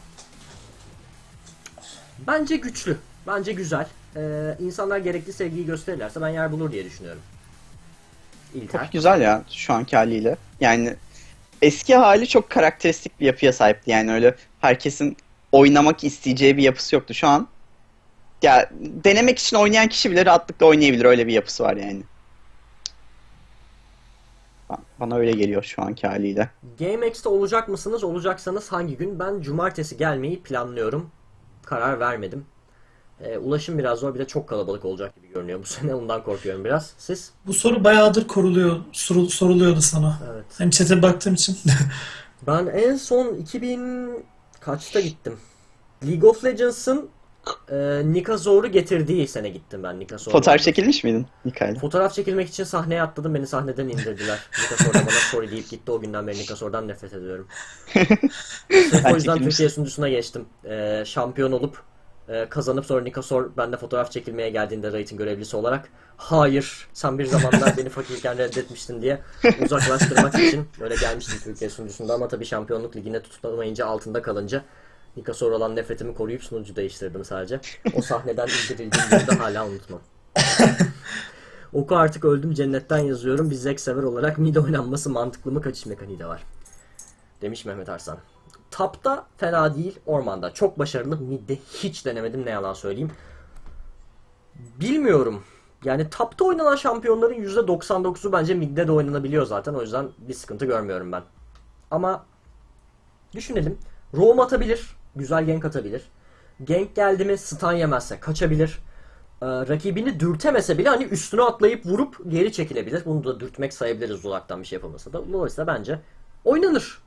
Bence güçlü. Bence güzel. Ee, insanlar gerekli sevgiyi gösterirlerse ben yer bulur diye düşünüyorum. İlter. Çok güzel ya şu anki haliyle. Yani eski hali çok karakteristik bir yapıya sahipti. Yani öyle herkesin oynamak isteyeceği bir yapısı yoktu. Şu an ya denemek için oynayan kişi bile rahatlıkla oynayabilir, öyle bir yapısı var yani. Ba- Bana öyle geliyor şu anki haliyle. GameX'te olacak mısınız? Olacaksanız hangi gün? Ben cumartesi gelmeyi planlıyorum. Karar vermedim. Ee, ulaşım biraz zor. Bir de çok kalabalık olacak gibi görünüyor bu sene. Ondan korkuyorum biraz. Siz? Bu soru bayağıdır koruluyor, soru- soruluyordu sana. Evet. Hem chat'e baktığım için. Ben en son iki bin kaçta gittim? League of Legends'ın e, Nikazor'u getirdiği sene gittim ben Nikazor'u. Fotoğraf çekilmiş miydin Mikael? Fotoğraf çekilmek için sahneye atladım. Beni sahneden indirdiler. Nikazor da bana sorry deyip gitti. O günden beri Nikazor'dan nefret ediyorum. Sırf o yüzden Türkiye sunucusuna geçtim. E, şampiyon olup e, kazanıp sonra Nikazor bende fotoğraf çekilmeye geldiğinde rating görevlisi olarak hayır sen bir zamanlar beni fakirken reddetmiştin diye uzaklaştırmak için böyle gelmiştim Türkiye sunucusunda, ama tabii şampiyonluk ligine tutunamayınca, altında kalınca Nikazor olan nefretimi koruyup sunucu değiştirdim sadece. O sahneden indirildiğim yılda hala unutmam. Oku artık öldüm cennetten yazıyorum. Bir Zek sever olarak mid oynanması mantıklı mı, kaçış mekaniği de var. Demiş Mehmet Arslan. Tapta fena değil, ormanda çok başarılı. Mid'de hiç denemedim, ne yalan söyleyeyim. Bilmiyorum. Yani tapta oynanan şampiyonların yüzde doksan dokuzu bence mid'de de oynanabiliyor zaten. O yüzden bir sıkıntı görmüyorum ben. Ama düşünelim. Roam atabilir. Güzel gank atabilir. Gank geldi mi stun yemezse kaçabilir. Ee, rakibini dürtemese bile hani üstüne atlayıp vurup geri çekilebilir. Bunu da dürtmek sayabiliriz uzaktan bir şey yapamasa da. Dolayısıyla bence oynanır.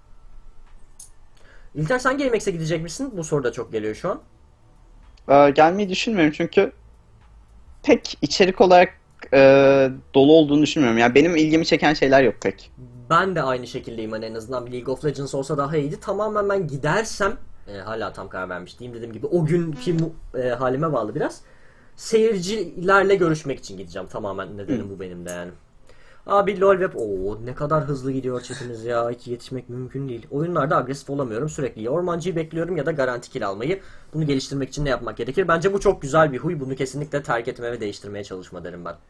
İlter, sen GameX'e gidecek misin? Bu soru da çok geliyor şu an. Ee, gelmeyi düşünmüyorum çünkü pek içerik olarak e, dolu olduğunu düşünmüyorum. Yani benim ilgimi çeken şeyler yok pek. Ben de aynı şekildeyim, hani en azından bir League of Legends olsa daha iyiydi. Tamamen ben gidersem, e, hala tam karar vermiş değilim, dediğim gibi o günkü mu- e, halime bağlı biraz. Seyircilerle görüşmek için gideceğim, tamamen nedenim bu benim de yani. Abi LoL Web, ooo ne kadar hızlı gidiyor chatimiz ya, hiç yetişmek mümkün değil. Oyunlarda agresif olamıyorum, sürekli ya ormancıyı bekliyorum ya da garanti kill almayı. Bunu geliştirmek için ne yapmak gerekir? Bence bu çok güzel bir huy, bunu kesinlikle terk etme ve değiştirmeye çalışma derim ben.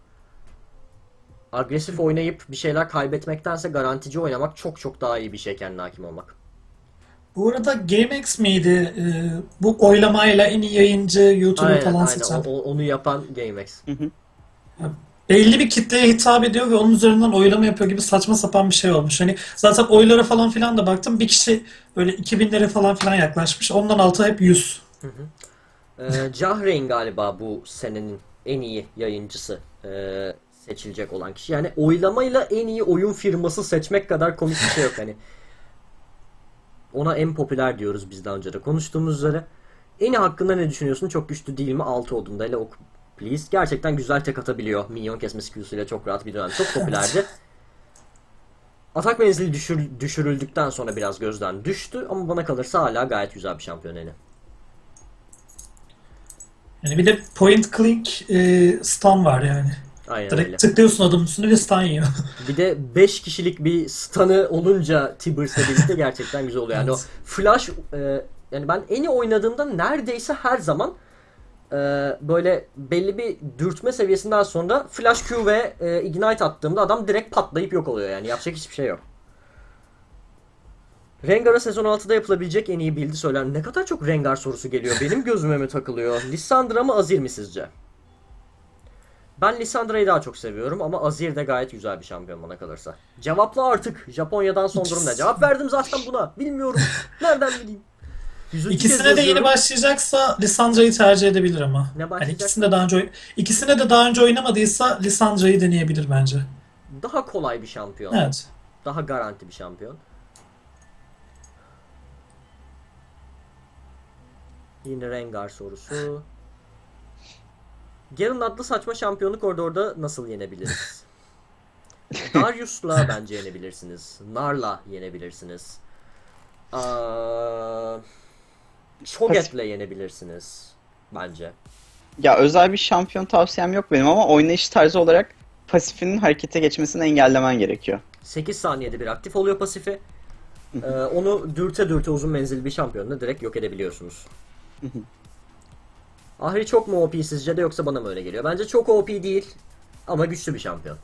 Agresif oynayıp bir şeyler kaybetmektense garantici oynamak çok çok daha iyi bir şey, kendine hakim olmak. Bu arada GameX miydi? Ee, bu oylamayla en iyi yayıncı YouTuber Aynen falan aynen seçen. o- o- onu yapan GameX. Belli bir kitleye hitap ediyor ve onun üzerinden oylama yapıyor gibi saçma sapan bir şey olmuş. Hani zaten oylara falan filan da baktım. Bir kişi böyle iki binlere falan filan yaklaşmış. Ondan altı hep yüz. Ee, Jahrein galiba bu senenin en iyi yayıncısı ee, seçilecek olan kişi. Yani oylamayla en iyi oyun firması seçmek kadar komik bir şey yok hani. Ona en popüler diyoruz biz, daha önce de konuştuğumuz üzere. Eni hakkında ne düşünüyorsun? Çok güçlü değil mi? altı olduğunda hele oku please. Gerçekten güzel tek atabiliyor. Minyon kesme skill'suyla çok rahat bir dönem. Çok popülerdi. Atak menzili düşür, düşürüldükten sonra biraz gözden düştü ama bana kalırsa hala gayet güzel bir şampiyon Eni. Yani bir de point click e, stun var yani. Aynen Direkt öyle. tıklıyorsun adamın üstüne ve stun yiyor. Bir de beş kişilik bir stun'ı olunsa olunca Tibers'la birlikte gerçekten güzel oluyor. Yani Evet. o flash e, yani ben Eni oynadığımda neredeyse her zaman e, böyle belli bir dürtme seviyesinden sonra Flash Q ve e, Ignite attığımda adam direkt patlayıp yok oluyor yani. Yapacak hiçbir şey yok. Rengar'a sezon altıda yapılabilecek en iyi build'i söyler. Ne kadar çok Rengar sorusu geliyor. Benim gözüme mi takılıyor? Lissandra mı Azir mi sizce? Ben Lissandra'yı daha çok seviyorum ama Azir de gayet güzel bir şampiyon bana kalırsa. Cevapla artık. Japonya'dan son durum ne? Cevap verdim zaten buna. Bilmiyorum. Nereden bileyim? Yüzüncü kez İkisine de yeni yazıyorum. başlayacaksa Lissandra'yı tercih edebilir ama. Ne Yani başlayacak? ikisinde daha önce oyn- ikisine de daha önce oynamadıysa Lissandra'yı deneyebilir bence. Daha kolay bir şampiyon. Evet. Daha garanti bir şampiyon. Yine Rengar sorusu. Garen adlı saçma şampiyonu koridorda nasıl yenebiliriz? Darius'la bence yenebilirsiniz. Nar'la yenebilirsiniz. Aa, Cho'Gath'le yenebilirsiniz. Bence. Ya özel bir şampiyon tavsiyem yok benim ama oynayış tarzı olarak pasifinin harekete geçmesini engellemen gerekiyor. sekiz saniyede bir aktif oluyor pasifi. Ee, onu dürte dürte uzun menzilli bir şampiyonla direkt yok edebiliyorsunuz. Ahri çok mu O P sizce de yoksa bana mı öyle geliyor? Bence çok O P değil ama güçlü bir şampiyon.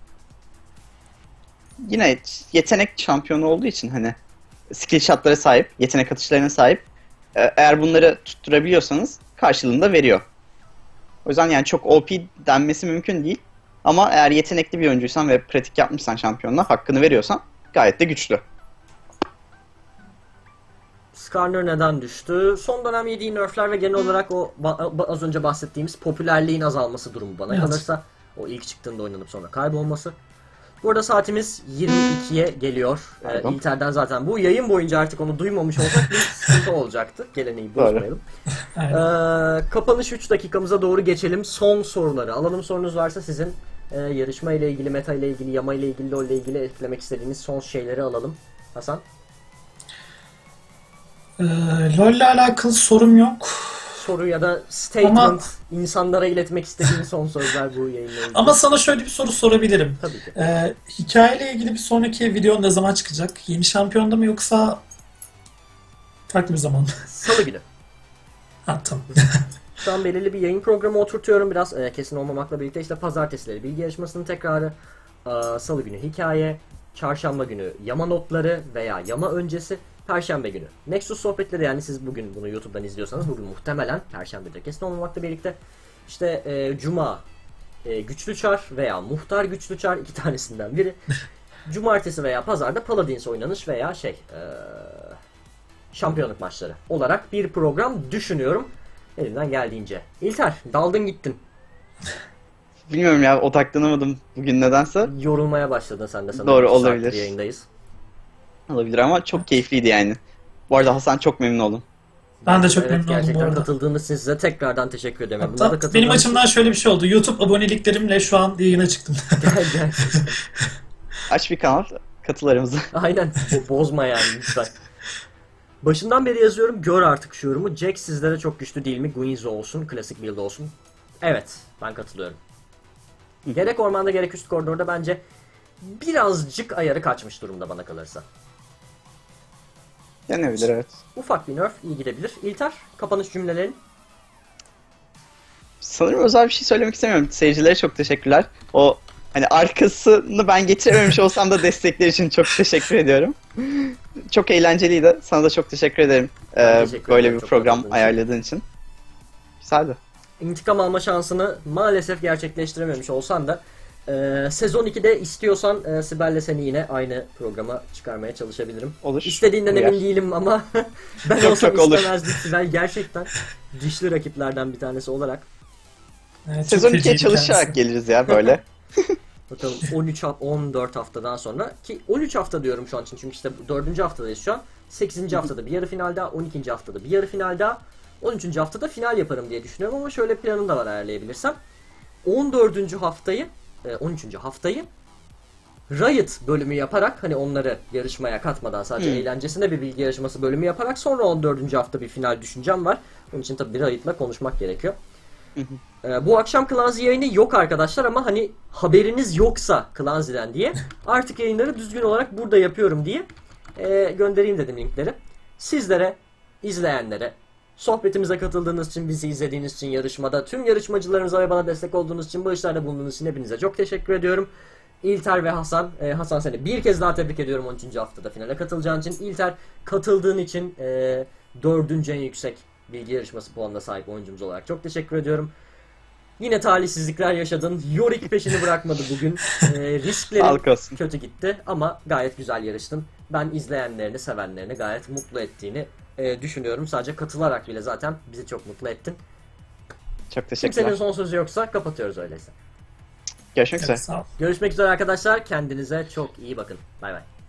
Yine yetenek şampiyonu olduğu için hani skill shot'lara sahip, yetenek atışlarına sahip. Ee, Eğer bunları tutturabiliyorsanız karşılığında veriyor. O yüzden yani çok O P denmesi mümkün değil. Ama eğer yetenekli bir oyuncuysan ve pratik yapmışsan şampiyonla hakkını veriyorsan gayet de güçlü. Skarner neden düştü? Son dönem yediği nerfler ve genel olarak o ba- az önce bahsettiğimiz popülerliğin azalması durumu bana Evet. kalırsa. O ilk çıktığında oynanıp sonra kaybolması. Bu arada saatimiz yirmi ikiye geliyor. Ee, Pardon. İlter'den zaten bu yayın boyunca artık onu duymamış olsak bir sıkıntı olacaktı. Geleneği Doğru. bozmayalım. Aynen. Ee, kapanış üç dakikamıza doğru geçelim. Son soruları alalım. Sorunuz varsa sizin e, yarışma ile ilgili, meta ile ilgili, yama ile ilgili, LoL ile ilgili eklemek istediğiniz son şeyleri alalım. Hasan? Ee, LoL'le alakalı sorum yok. Soru ya da statement, Ama- insanlara iletmek istediğin son sözler bu yayınla ilgili. Ama sana şöyle bir soru sorabilirim. Tabii ki. Ee, hikayeyle ilgili bir sonraki video ne zaman çıkacak? Yeni şampiyonda mı yoksa farklı bir zaman? Salı günü. Ha tamam. Şu an belirli bir yayın programı oturtuyorum. Biraz e, kesin olmamakla birlikte işte pazartesileri bilgi yarışmasının tekrarı, e, salı günü hikaye, çarşamba günü yama notları veya yama öncesi, perşembe günü Nexus sohbetleri, yani siz bugün bunu YouTube'dan izliyorsanız bugün muhtemelen perşembedir kesin olmamakla birlikte işte e, cuma e, güçlü çar veya muhtar güçlü çar, iki tanesinden biri. Cumartesi veya pazarda Paladins oynanış veya şey e, şampiyonluk maçları olarak bir program düşünüyorum. Elimden geldiğince. İlter, daldın gittin. Bilmiyorum ya, odaklanamadım bugün nedense. Yorulmaya başladın sen de sanırım. Doğru, İki saattir olabilir. Yayındayız. Olabilir ama çok keyifliydi yani. Bu arada Hasan, çok memnun oldum. Ben de çok Evet, memnun oldum bu gerçekten arada. katıldığınız için size tekrardan teşekkür ederim. Buna da Hatta katıldığınız benim için- açımdan şöyle bir şey oldu. YouTube aboneliklerimle şu an yayına çıktım. Gel gel. Aç bir kanal, katılarımızı. Aynen. Bo- bozma yani lütfen. Başından beri yazıyorum. Gör artık şu yorumu. Jack sizlere çok güçlü değil mi? Guinsoo olsun. Klasik build olsun. Evet. Ben katılıyorum. Gerek ormanda gerek üst koridorda bence birazcık ayarı kaçmış durumda bana kalırsa. Denebilir, evet. Ufak bir nerf iyi gidebilir. İlter, kapanış cümlelerin. Sanırım özel bir şey söylemek istemiyorum. Seyircilere çok teşekkürler. O hani arkasını ben getirememiş olsam da destekler için çok teşekkür ediyorum. Çok eğlenceliydi. Sana da çok teşekkür ederim. Ben Ee, teşekkür böyle ederim bir çok program katıldığın için. ayarladığın için. Güzeldi. İntikam alma şansını maalesef gerçekleştirememiş olsan da e, sezon ikide istiyorsan e, Sibel'le seni yine aynı programa çıkarmaya çalışabilirim. Olur. İstediğinden Uyar. emin değilim ama ben Çok olsam çok olur. istemezdim. Sibel gerçekten dişli rakiplerden bir tanesi olarak. Evet, Sezon çok ikiye feci bir çalışarak kendisi. geliriz ya böyle. Bakalım on üç ha- on dört haftadan sonra, ki on üç hafta diyorum şu an için çünkü işte dördüncü haftadayız şu an. sekizinci haftada bir yarı final daha, on ikinci haftada bir yarı final daha, on üçüncü haftada final yaparım diye düşünüyorum ama şöyle planım da var ayarlayabilirsem. on dördüncü haftayı, e, on üçüncü haftayı Riot bölümü yaparak, hani onları yarışmaya katmadan sadece Hmm. eğlencesine bir bilgi yarışması bölümü yaparak sonra on dördüncü hafta bir final düşüncem var. Bunun için tabii bir Riot'la konuşmak gerekiyor. Ee, bu akşam Clancy yayını yok arkadaşlar ama hani haberiniz yoksa Clancy'den diye artık yayınları düzgün olarak burada yapıyorum diye e, göndereyim dedim linkleri. Sizlere izleyenlere, sohbetimize katıldığınız için, bizi izlediğiniz için yarışmada, tüm yarışmacılarımıza ve bana destek olduğunuz için, bağışlarda bulunduğunuz için hepinize çok teşekkür ediyorum. İlter ve Hasan, e, Hasan seni bir kez daha tebrik ediyorum on üçüncü haftada finale katılacağın için. İlter, katıldığın için e, dördüncü en yüksek bilgi yarışması puanına sahip oyuncumuz olarak çok teşekkür ediyorum. Yine talihsizlikler yaşadın. Yorick peşini bırakmadı bugün. E, risklerin kötü gitti ama gayet güzel yarıştın. Ben izleyenlerini, sevenlerini gayet mutlu ettiğini e, düşünüyorum. Sadece katılarak bile zaten bizi çok mutlu ettin. Çok teşekkürler. Kimsenin son sözü yoksa kapatıyoruz öyleyse. Görüşmek üzere. Evet, sağ ol. Görüşmek üzere arkadaşlar. Kendinize çok iyi bakın. Bay bay.